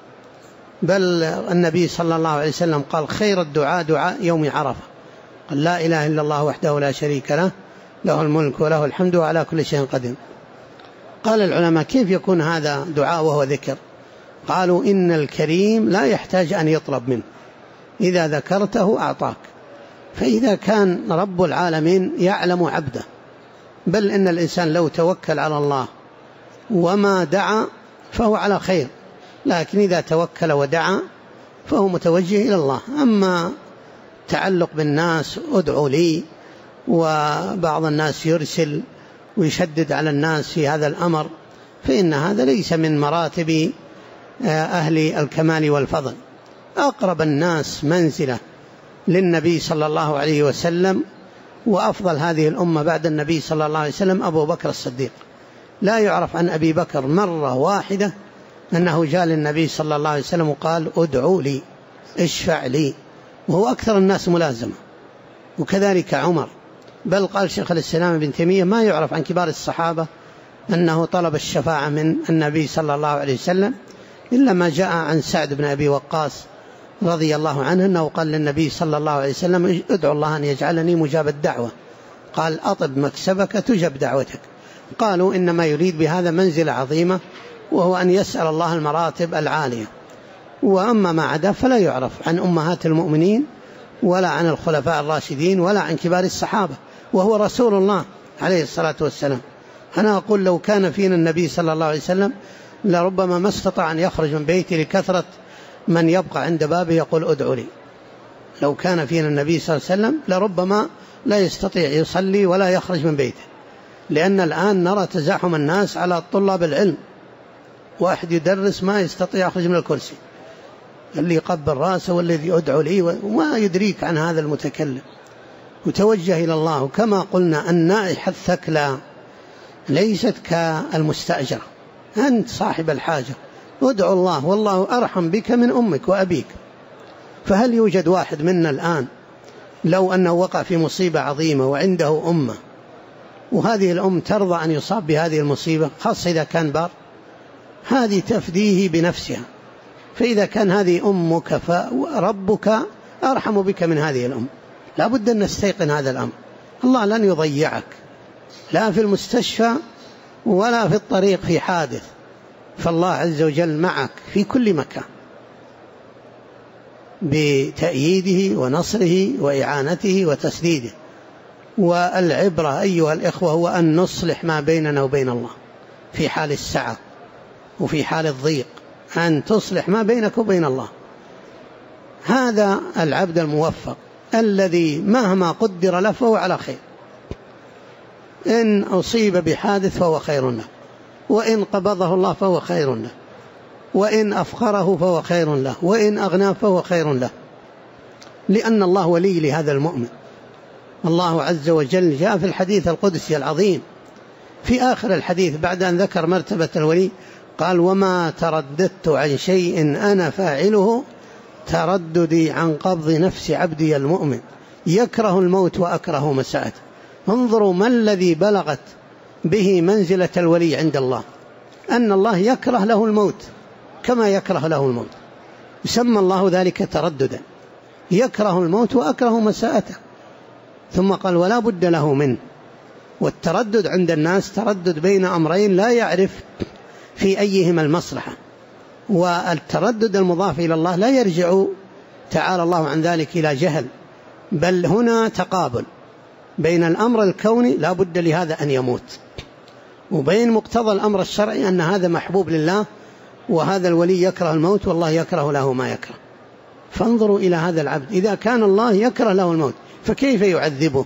بل النبي صلى الله عليه وسلم قال: خير الدعاء دعاء يوم عرفة، قال: لا إله إلا الله وحده لا شريك له، له الملك وله الحمد وعلى كل شيء قدير. قال العلماء: كيف يكون هذا دعاء وهو ذكر؟ قالوا: إن الكريم لا يحتاج أن يطلب منه، إذا ذكرته أعطاك. فإذا كان رب العالمين يعلم عبده، بل إن الإنسان لو توكل على الله وما دعا فهو على خير، لكن إذا توكل ودعا فهو متوجه إلى الله. أما تعلق بالناس، أدعو لي، وبعض الناس يرسل ويشدد على الناس في هذا الأمر، فإن هذا ليس من مراتب أهل الكمال والفضل. أقرب الناس منزلة للنبي صلى الله عليه وسلم وأفضل هذه الأمة بعد النبي صلى الله عليه وسلم أبو بكر الصديق. لا يعرف عن أبي بكر مرة واحدة أنه جاء للنبي صلى الله عليه وسلم وقال: أدعو لي، اشفع لي، وهو أكثر الناس ملازمة. وكذلك عمر، بل قال شيخ الإسلام ابن تيمية: ما يعرف عن كبار الصحابة أنه طلب الشفاعة من النبي صلى الله عليه وسلم إلا ما جاء عن سعد بن أبي وقاص رضي الله عنه أنه قال للنبي صلى الله عليه وسلم: ادعو الله أن يجعلني مجاب الدعوة. قال: أطب مكسبك تجب دعوتك. قالوا: إنما يريد بهذا منزلة عظيمة، وهو أن يسأل الله المراتب العالية. وأما ما عدا فلا يعرف عن أمهات المؤمنين ولا عن الخلفاء الراشدين ولا عن كبار الصحابة، وهو رسول الله عليه الصلاة والسلام. أنا أقول لو كان فينا النبي صلى الله عليه وسلم لربما ما استطاع أن يخرج من بيته لكثرة من يبقى عند بابه يقول ادعوا لي. لو كان فينا النبي صلى الله عليه وسلم لربما لا يستطيع يصلي ولا يخرج من بيته، لأن الآن نرى تزاحم الناس على طلاب العلم، واحد يدرس ما يستطيع يخرج من الكرسي، اللي يقبل راسه والذي يدعو لي وما يدريك عن هذا المتكلم. وتوجه إلى الله. وكما قلنا النائحة الثكلى ليست كالمستأجرة، أنت صاحب الحاجة ادعو الله والله أرحم بك من أمك وأبيك. فهل يوجد واحد منا الآن لو أنه وقع في مصيبة عظيمة وعنده أمة وهذه الأم ترضى أن يصاب بهذه المصيبة، خاصة إذا كان بار؟ هذه تفديه بنفسها. فإذا كان هذه أمك فربك أرحم بك من هذه الأم. لا بد أن نستيقن هذا الأمر. الله لن يضيعك لا في المستشفى ولا في الطريق في حادث، فالله عز وجل معك في كل مكان بتأييده ونصره وإعانته وتسديده. والعبرة أيها الإخوة هو أن نصلح ما بيننا وبين الله في حال السعة وفي حال الضيق، أن تصلح ما بينك وبين الله. هذا العبد الموفق الذي مهما قدر له فهو على خير. إن أصيب بحادث فهو خير له، وإن قبضه الله فهو خير له، وإن أفقره فهو خير له، وإن أغناه فهو خير له، لأن الله ولي لهذا المؤمن. الله عز وجل جاء في الحديث القدسي العظيم في آخر الحديث بعد أن ذكر مرتبة الولي قال: وما ترددت عن شيء أنا فاعله ترددي عن قبض نفس عبدي المؤمن يكره الموت وأكره مساءته. انظروا ما الذي بلغت به منزلة الولي عند الله، أن الله يكره له الموت كما يكره له الموت، يسمى الله ذلك ترددا، يكره الموت وأكره مساءته. ثم قال: ولا بد له منه. والتردد عند الناس تردد بين أمرين لا يعرف في أيهما المصلحة، والتردد المضاف إلى الله لا يرجع تعالى الله عن ذلك إلى جهل، بل هنا تقابل بين الأمر الكوني لا بد لهذا أن يموت، وبين مقتضى الأمر الشرعي أن هذا محبوب لله وهذا الولي يكره الموت والله يكره له ما يكره. فانظروا إلى هذا العبد، إذا كان الله يكره له الموت فكيف يعذبه؟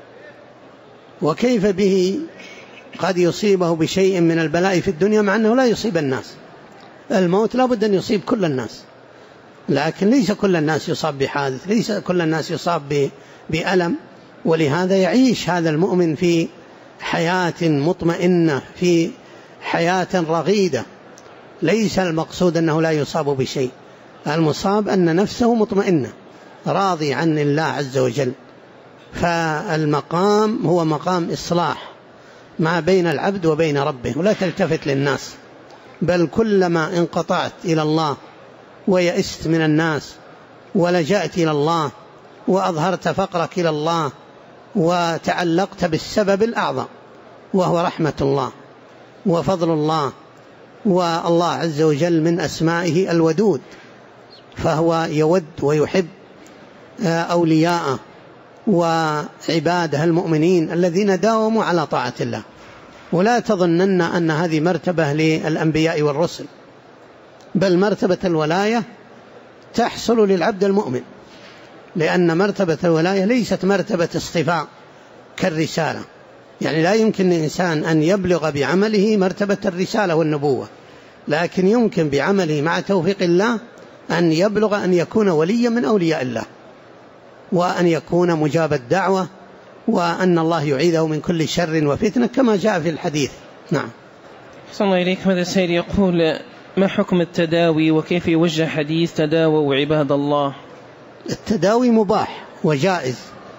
وكيف به قد يصيبه بشيء من البلاء في الدنيا مع أنه لا يصيب الناس؟ الموت لا بد أن يصيب كل الناس، لكن ليس كل الناس يصاب بحادث، ليس كل الناس يصاب بألم. ولهذا يعيش هذا المؤمن في حياة مطمئنة، في حياة رغيدة. ليس المقصود أنه لا يصاب بشيء، المصاب أن نفسه مطمئنة راضي عن الله عز وجل. فالمقام هو مقام إصلاح ما بين العبد وبين ربه، ولا تلتفت للناس، بل كلما انقطعت إلى الله ويئست من الناس ولجأت إلى الله وأظهرت فقرك إلى الله وتعلقت بالسبب الأعظم وهو رحمة الله وفضل الله، والله عز وجل من أسمائه الودود، فهو يود ويحب أولياءه وعباده المؤمنين الذين داوموا على طاعة الله. ولا تظنن أن هذه مرتبة للأنبياء والرسل، بل مرتبة الولاية تحصل للعبد المؤمن، لأن مرتبة الولاية ليست مرتبة اصطفاء كالرسالة. يعني لا يمكن لإنسان أن يبلغ بعمله مرتبة الرسالة والنبوة، لكن يمكن بعمله مع توفيق الله أن يبلغ أن يكون وليا من أولياء الله، وأن يكون مجاب الدعوة، وأن الله يعيذه من كل شر وفتنة كما جاء في الحديث. نعم. أحسن الله إليك. هذا السائل يقول: ما حكم التداوي وكيف يوجه حديث تداووا عباد الله؟ التداوي مباح وجائز،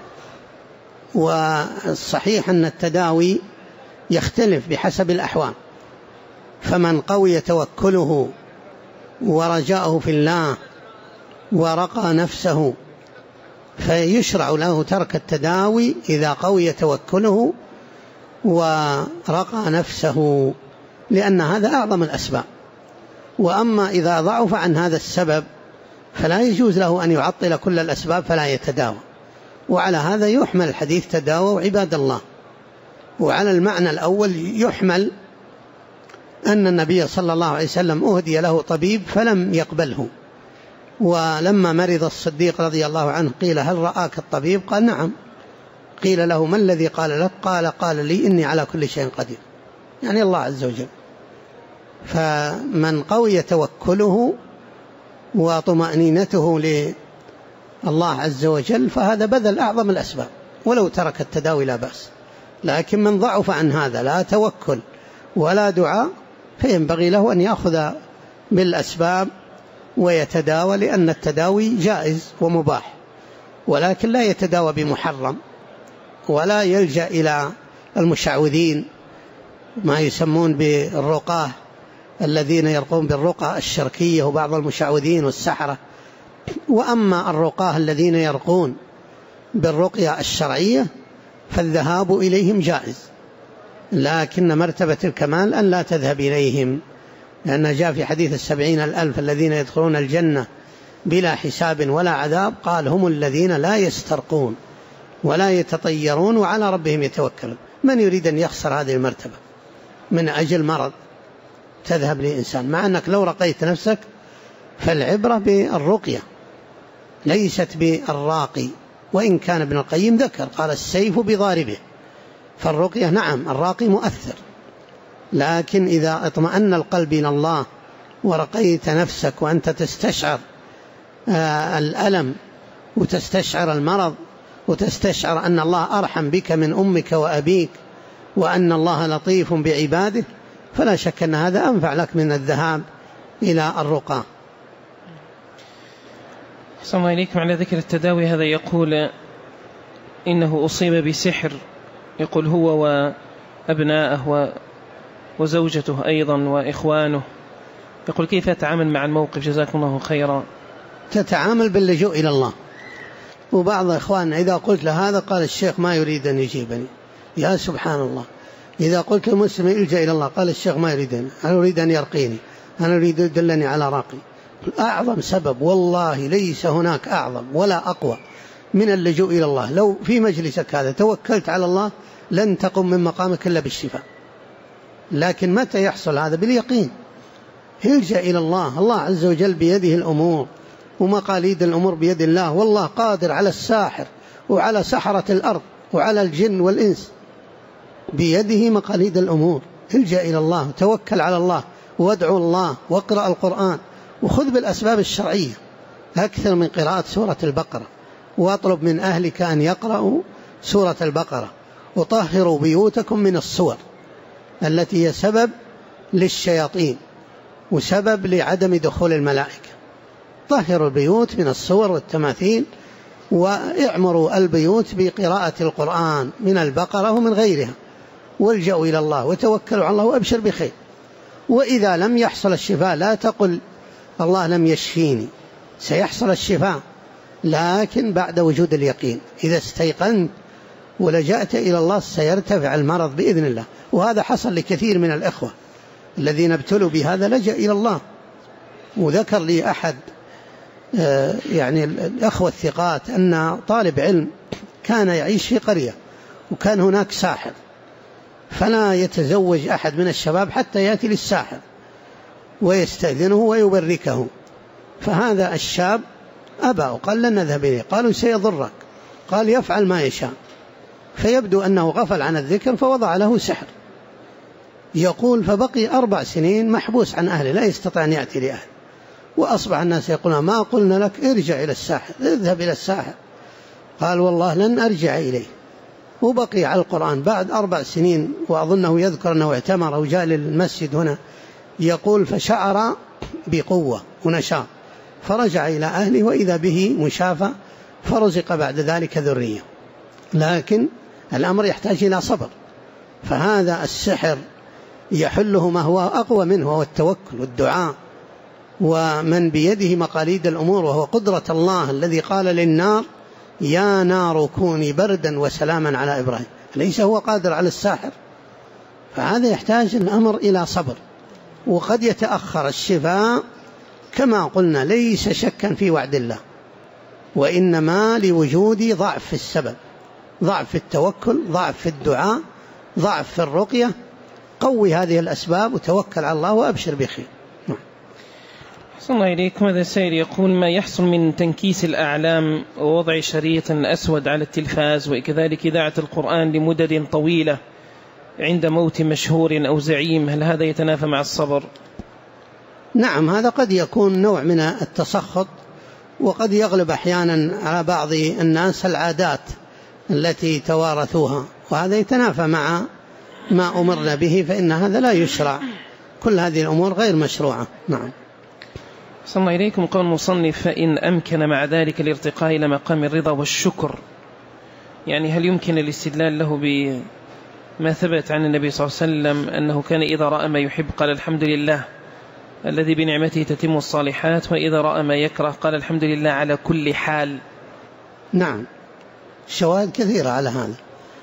والصحيح أن التداوي يختلف بحسب الأحوال، فمن قوي توكله ورجاءه في الله ورقى نفسه فيشرع له ترك التداوي إذا قوي توكله ورقى نفسه، لأن هذا أعظم الأسباب. وأما إذا ضعف عن هذا السبب فلا يجوز له أن يعطل كل الأسباب فلا يتداوى. وعلى هذا يحمل الحديث تداووا عباد الله، وعلى المعنى الأول يحمل أن النبي صلى الله عليه وسلم أهدي له طبيب فلم يقبله، ولما مرض الصديق رضي الله عنه قيل هل رآك الطبيب؟ قال نعم. قيل له ما الذي قال لك؟ قال قال لي إني على كل شيء قدير، يعني الله عز وجل. فمن قوي توكله وطمأنينته لله عز وجل فهذا بذل أعظم الأسباب، ولو ترك التداوي لا بأس. لكن من ضعف عن هذا لا توكل ولا دعاء فينبغي له أن يأخذ بالأسباب ويتداوى، لأن التداوي جائز ومباح، ولكن لا يتداوى بمحرم، ولا يلجأ إلى المشعوذين ما يسمون بالرقاه الذين يرقون بالرقى الشركية وبعض المشعوذين والسحرة. وأما الرقاه الذين يرقون بالرقية الشرعية فالذهاب إليهم جائز، لكن مرتبة الكمال أن لا تذهب إليهم، لأن جاء في حديث السبعين الألف الذين يدخلون الجنة بلا حساب ولا عذاب، قال هم الذين لا يسترقون ولا يتطيرون وعلى ربهم يتوكلون. من يريد أن يخسر هذه المرتبة من أجل مرض تذهب لإنسان؟ مع أنك لو رقيت نفسك فالعبرة بالرقية ليست بالراقي، وإن كان ابن القيم ذكر قال السيف بضاربه، فالرقية نعم الراقي مؤثر، لكن إذا اطمأن القلب إلى الله ورقيت نفسك وأنت تستشعر آه الألم وتستشعر المرض وتستشعر أن الله أرحم بك من أمك وأبيك وأن الله لطيف بعباده، فلا شك أن هذا أنفع لك من الذهاب إلى الرقى. صلى الله عليكم. على ذكر التداوي هذا يقول إنه أصيب بسحر، يقول هو وأبناءه وزوجته أيضا وإخوانه، يقول كيف أتعامل مع الموقف؟ جزاكم الله خيرا. تتعامل باللجوء إلى الله. وبعض إخواننا إذا قلت له هذا قال الشيخ ما يريد أن يجيبني، يا سبحان الله. إذا قلت المسلم الجأ إلى الله قال الشيخ ما يريد، أنا أريد أن يرقيني، أنا أريد يدلني على راقي. أعظم سبب والله ليس هناك أعظم ولا أقوى من اللجوء إلى الله. لو في مجلسك هذا توكلت على الله لن تقم من مقامك إلا بالشفاء، لكن متى يحصل هذا؟ باليقين. الجأ إلى الله، الله عز وجل بيده الأمور ومقاليد الأمور بيد الله، والله قادر على الساحر وعلى سحرة الأرض وعلى الجن والإنس، بيده مقاليد الأمور. الجأ إلى الله، توكل على الله، وادعو الله، واقرأ القرآن، وخذ بالأسباب الشرعية أكثر من قراءة سورة البقرة، واطلب من أهلك أن يقرأوا سورة البقرة، وطهروا بيوتكم من الصور التي هي سبب للشياطين وسبب لعدم دخول الملائكة. طهروا البيوت من الصور والتماثيل، واعمروا البيوت بقراءة القرآن من البقرة ومن غيرها، والجأوا إلى الله وتوكلوا على الله وأبشر بخير. وإذا لم يحصل الشفاء لا تقل الله لم يشفيني، سيحصل الشفاء لكن بعد وجود اليقين. إذا استيقنت ولجأت إلى الله سيرتفع المرض بإذن الله. وهذا حصل لكثير من الإخوة الذين ابتلوا بهذا، لجأ إلى الله. وذكر لي أحد يعني الأخوة الثقات أن طالب علم كان يعيش في قرية وكان هناك ساحر، فلا يتزوج أحد من الشباب حتى يأتي للساحر ويستأذنه ويبركه. فهذا الشاب أبى وقال لن نذهب إليه. قالوا سيضرك، قال يفعل ما يشاء. فيبدو أنه غفل عن الذكر فوضع له سحر. يقول فبقي أربع سنين محبوس عن أهله، لا يستطيع أن يأتي لأهله، وأصبح الناس يقولون ما قلنا لك ارجع إلى الساحر، اذهب إلى الساحر. قال والله لن أرجع إليه. وبقي على القرآن بعد أربع سنين، وأظنه يذكر أنه اعتمر أو جاء للمسجد هنا. يقول فشعر بقوة ونشاط، فرجع إلى أهله وإذا به مشافى، فرزق بعد ذلك ذرية. لكن الأمر يحتاج إلى صبر. فهذا السحر يحله ما هو أقوى منه، هو التوكل والدعاء، ومن بيده مقاليد الأمور وهو قدرة الله الذي قال للنار يا نار كوني بردا وسلاما على إبراهيم. ليس هو قادر على الساحر؟ فهذا يحتاج الأمر إلى صبر. وقد يتأخر الشفاء كما قلنا، ليس شكا في وعد الله، وإنما لوجود ضعف في السبب، ضعف في التوكل، ضعف في الدعاء، ضعف في الرقية قوي هذه الأسباب وتوكل على الله وأبشر بخير. أحسن الله إليكم. هذا السائل يقول: ما يحصل من تنكيس الأعلام ووضع شريط أسود على التلفاز وكذلك إذاعة القرآن لمدد طويلة عند موت مشهور أو زعيم، هل هذا يتنافى مع الصبر؟ نعم، هذا قد يكون نوع من التسخط، وقد يغلب أحيانا على بعض الناس العادات التي توارثوها، وهذا يتنافى مع ما أمرنا به، فإن هذا لا يشرع. كل هذه الأمور غير مشروعة. نعم. صلى الله إليكم. قال المصنف: فإن أمكن مع ذلك الارتقاء إلى مقام الرضا والشكر، يعني هل يمكن الاستدلال له بما ثبت عن النبي صلى الله عليه وسلم أنه كان إذا رأى ما يحب قال الحمد لله الذي بنعمته تتم الصالحات، وإذا رأى ما يكره قال الحمد لله على كل حال؟ نعم، شواهد كثيرة على هذا،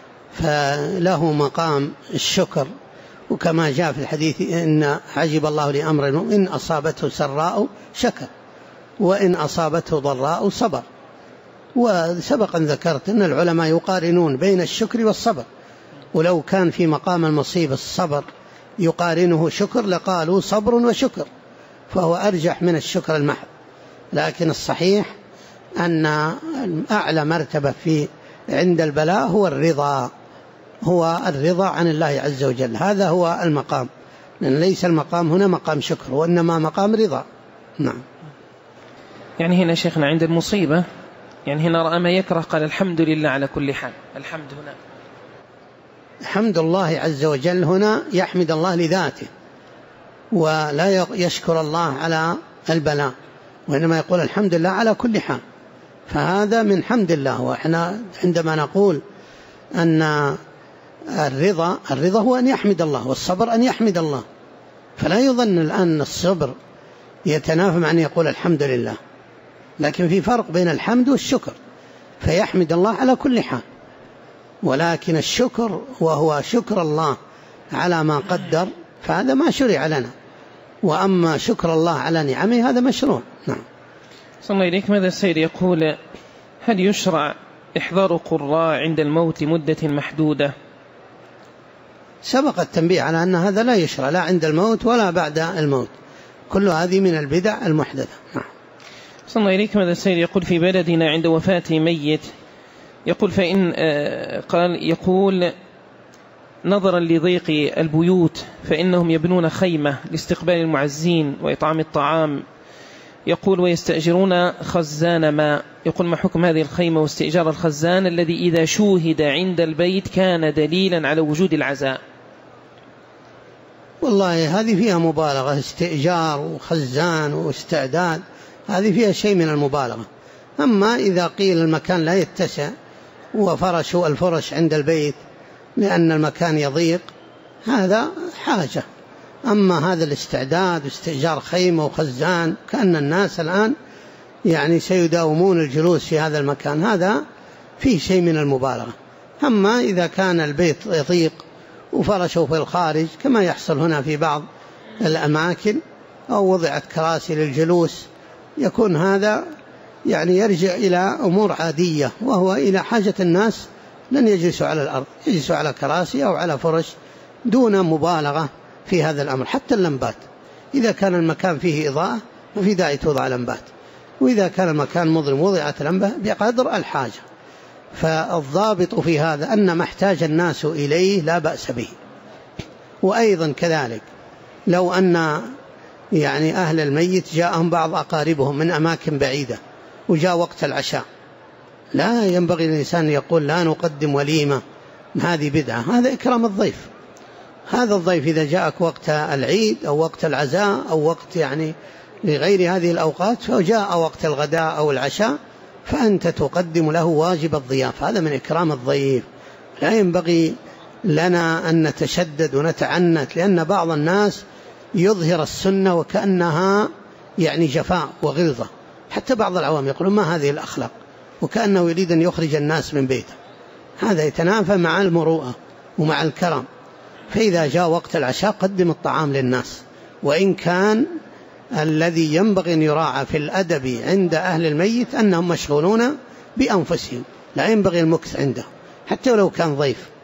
فله مقام الشكر، وكما جاء في الحديث: إن عجب الله لأمر إن أصابته سراء شكر وإن أصابته ضراء صبر. وسبقا ذكرت أن العلماء يقارنون بين الشكر والصبر، ولو كان في مقام المصيبة الصبر يقارنه شكر لقالوا صبر وشكر، فهو أرجح من الشكر المحض. لكن الصحيح أن أعلى مرتبة في عند البلاء هو الرضا، هو الرضا عن الله عز وجل، هذا هو المقام، لأن ليس المقام هنا مقام شكر وإنما مقام رضا. نعم. يعني هنا شيخنا عند المصيبة، يعني هنا رأى ما يكره قال الحمد لله على كل حال. الحمد هنا حمد الله عز وجل، هنا يحمد الله لذاته ولا يشكر الله على البلاء، وإنما يقول الحمد لله على كل حال، فهذا من حمد الله. وإحنا عندما نقول أن الرضا الرضا هو أن يحمد الله، والصبر أن يحمد الله، فلا يظن الآن الصبر يتنافى مع أن يقول الحمد لله، لكن في فرق بين الحمد والشكر، فيحمد الله على كل حال. ولكن الشكر وهو شكر الله على ما قدر فهذا ما شرع لنا، وأما شكر الله على نعمه هذا مشروع. نعم. صلى الله إليك. ماذا السيد يقول: هل يشرع إحضار قراء عند الموت مدة محدودة؟ سبق التنبيه على أن هذا لا يشرع لا عند الموت ولا بعد الموت، كل هذه من البدع المحدثة. نعم. صلى الله إليك. ماذا السيد يقول: في بلدنا عند وفاة ميت، يقول فإن قال يقول نظرا لضيق البيوت فإنهم يبنون خيمة لاستقبال المعزين وإطعام الطعام، يقول ويستأجرون خزان ماء، يقول ما حكم هذه الخيمة واستئجار الخزان الذي إذا شوهد عند البيت كان دليلا على وجود العزاء؟ والله هذه فيها مبالغة، استئجار وخزان واستعداد هذه فيها شيء من المبالغة. أما إذا قيل المكان لا يتسع وفرشوا الفرش عند البيت لأن المكان يضيق هذا حاجة. أما هذا الاستعداد واستئجار خيمة وخزان كأن الناس الآن يعني سيداومون الجلوس في هذا المكان، هذا فيه شيء من المبالغة. أما إذا كان البيت يضيق وفرشوا في الخارج كما يحصل هنا في بعض الأماكن أو وضعت كراسي للجلوس، يكون هذا يعني يرجع إلى أمور عادية، وهو إلى حاجة الناس لن يجلسوا على الأرض، يجلسوا على كراسي أو على فرش دون مبالغة في هذا الأمر. حتى اللمبات إذا كان المكان فيه إضاءة ما في داعي توضع لمبات، وإذا كان المكان مظلم وضعت لمبة بقدر الحاجة. فالضابط في هذا أن ما احتاج الناس إليه لا بأس به. وأيضا كذلك لو أن يعني أهل الميت جاءهم بعض أقاربهم من أماكن بعيدة وجاء وقت العشاء، لا ينبغي للإنسان يقول لا نقدم وليمة، هذه بدعة، هذا إكرام الضيف. هذا الضيف إذا جاءك وقت العيد أو وقت العزاء أو وقت يعني لغير هذه الأوقات فجاء وقت الغداء أو العشاء فأنت تقدم له واجب الضيافة، هذا من إكرام الضيف. لا ينبغي لنا أن نتشدد ونتعنت، لأن بعض الناس يظهر السنة وكأنها يعني جفاء وغلظة، حتى بعض العوام يقولون ما هذه الأخلاق، وكأنه يريد أن يخرج الناس من بيته. هذا يتنافى مع المروءة ومع الكرم. فإذا جاء وقت العشاء قدم الطعام للناس، وإن كان الذي ينبغي أن يراعى في الأدب عند أهل الميت أنهم مشغولون بأنفسهم، لا ينبغي المكث عنده حتى ولو كان ضيف،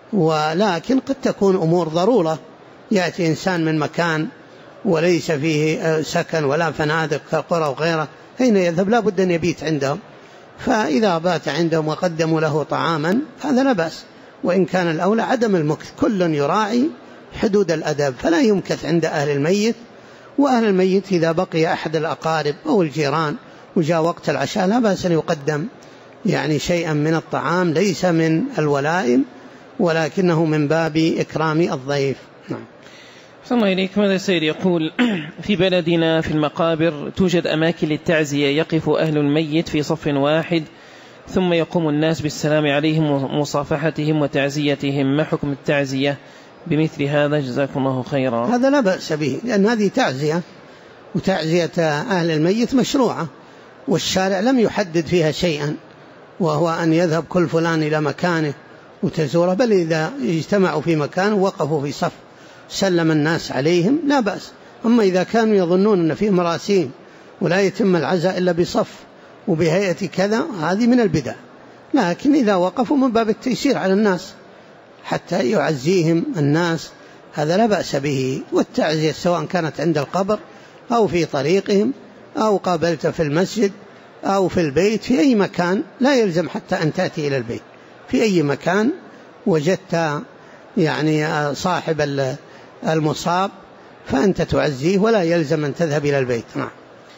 ولكن قد تكون أمور ضرورة، يأتي إنسان من مكان وليس فيه سكن ولا فنادق كقرى وغيره، أين يذهب؟ لا بد أن يبيت عندهم، فإذا بات عندهم وقدموا له طعاما هذا لا بأس، وإن كان الأولى عدم المكث، كل يراعي حدود الأدب، فلا يمكث عند أهل الميت. وأهل الميت إذا بقي أحد الأقارب أو الجيران وجاء وقت العشاء لا بأس أن يقدم يعني شيئا من الطعام، ليس من الولائم ولكنه من باب إكرام الضيف. نعم. صلى الله إليكم. هذا السيد يقول: في بلدنا في المقابر توجد أماكن للتعزية، يقف أهل الميت في صف واحد ثم يقوم الناس بالسلام عليهم ومصافحتهم وتعزيتهم، ما حكم التعزية بمثل هذا؟ جزاكم الله خيرا. هذا لا بأس به، لأن هذه تعزية، وتعزية أهل الميت مشروعة، والشارع لم يحدد فيها شيئا، وهو أن يذهب كل فلان إلى مكانه وتزوره، بل إذا اجتمعوا في مكان وقفوا في صف سلم الناس عليهم لا بأس. أما إذا كانوا يظنون أن فيه مراسيم ولا يتم العزاء إلا بصف وبهيئة كذا، هذه من البدع. لكن إذا وقفوا من باب التيسير على الناس حتى يعزيهم الناس هذا لا بأس به. والتعزية سواء كانت عند القبر أو في طريقهم أو قابلت في المسجد أو في البيت، في أي مكان، لا يلزم حتى أن تأتي إلى البيت، في أي مكان وجدت يعني صاحب المصاب فأنت تعزيه ولا يلزم أن تذهب إلى البيت. نعم.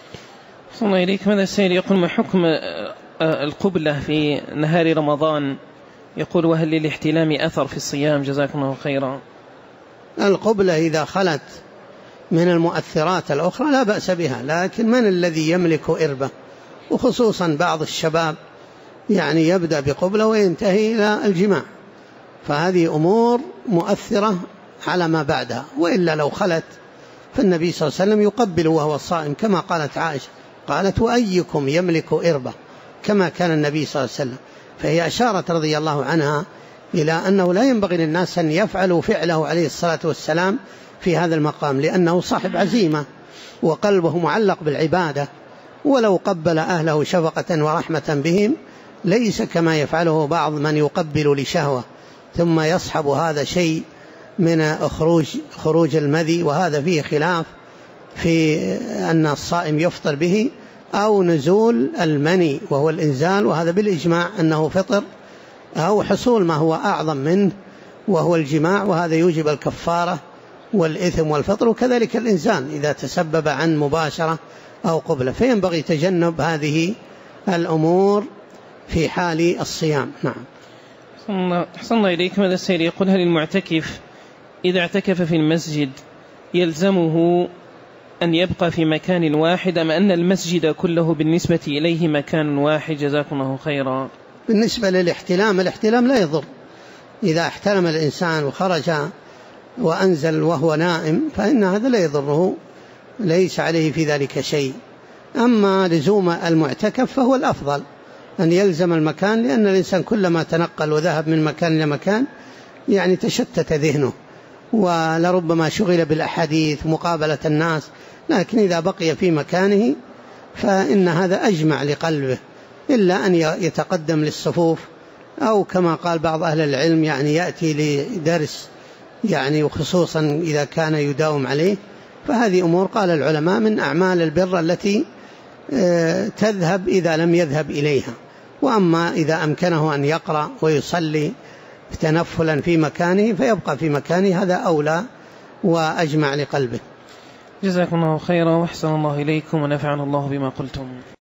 صلى الله إليك. هذا السيد يقول: ما حكم القبلة في نهار رمضان؟ يقول: وهل للاحتلام أثر في الصيام؟ جزاكم الله خيرا. القبلة إذا خلت من المؤثرات الأخرى لا بأس بها، لكن من الذي يملك إربة؟ وخصوصا بعض الشباب يعني يبدأ بقبلة وينتهي إلى الجماع، فهذه أمور مؤثرة على ما بعدها. وإلا لو خلت فالنبي صلى الله عليه وسلم يقبل وهو صائم، كما قالت عائشة، قالت: وأيكم يملك إربة، كما كان النبي صلى الله عليه وسلم. فهي أشارت رضي الله عنها إلى أنه لا ينبغي للناس أن يفعلوا فعله عليه الصلاة والسلام في هذا المقام، لأنه صاحب عزيمة وقلبه معلق بالعبادة، ولو قبل أهله شفقة ورحمة بهم ليس كما يفعله بعض من يقبل لشهوة ثم يصحب هذا شيء من خروج خروج المذي، وهذا فيه خلاف في أن الصائم يفطر به، أو نزول المني وهو الإنزال، وهذا بالإجماع أنه فطر، أو حصول ما هو أعظم منه وهو الجماع، وهذا يوجب الكفارة والإثم والفطر، وكذلك الإنسان إذا تسبب عن مباشرة أو قبلة، فينبغي تجنب هذه الأمور في حال الصيام. نعم. أحسن الله إليكم. هذا السيد يقول: هل المعتكف إذا اعتكف في المسجد يلزمه أن يبقى في مكان واحد، أم أن المسجد كله بالنسبة إليه مكان واحد؟ جزاكم الله خيرا. بالنسبة للاحتلام، الاحتلام لا يضر، إذا احتلم الإنسان وخرج وأنزل وهو نائم فإن هذا لا يضره، ليس عليه في ذلك شيء. أما لزوم المعتكف فهو الأفضل أن يلزم المكان، لأن الإنسان كلما تنقل وذهب من مكان إلى مكان يعني تشتت ذهنه، ولربما شغل بالأحاديث مقابلة الناس، لكن إذا بقي في مكانه فإن هذا أجمع لقلبه، إلا أن يتقدم للصفوف، أو كما قال بعض أهل العلم يعني يأتي لدرس يعني، وخصوصا إذا كان يداوم عليه، فهذه أمور قال العلماء من أعمال البر التي تذهب إذا لم يذهب إليها. وأما إذا أمكنه أن يقرأ ويصلي تنفلا في مكانه فيبقى في مكانه، هذا أولى وأجمع لقلبه. جزاكم الله خيرا وأحسن الله إليكم ونفعنا الله بما قلتم.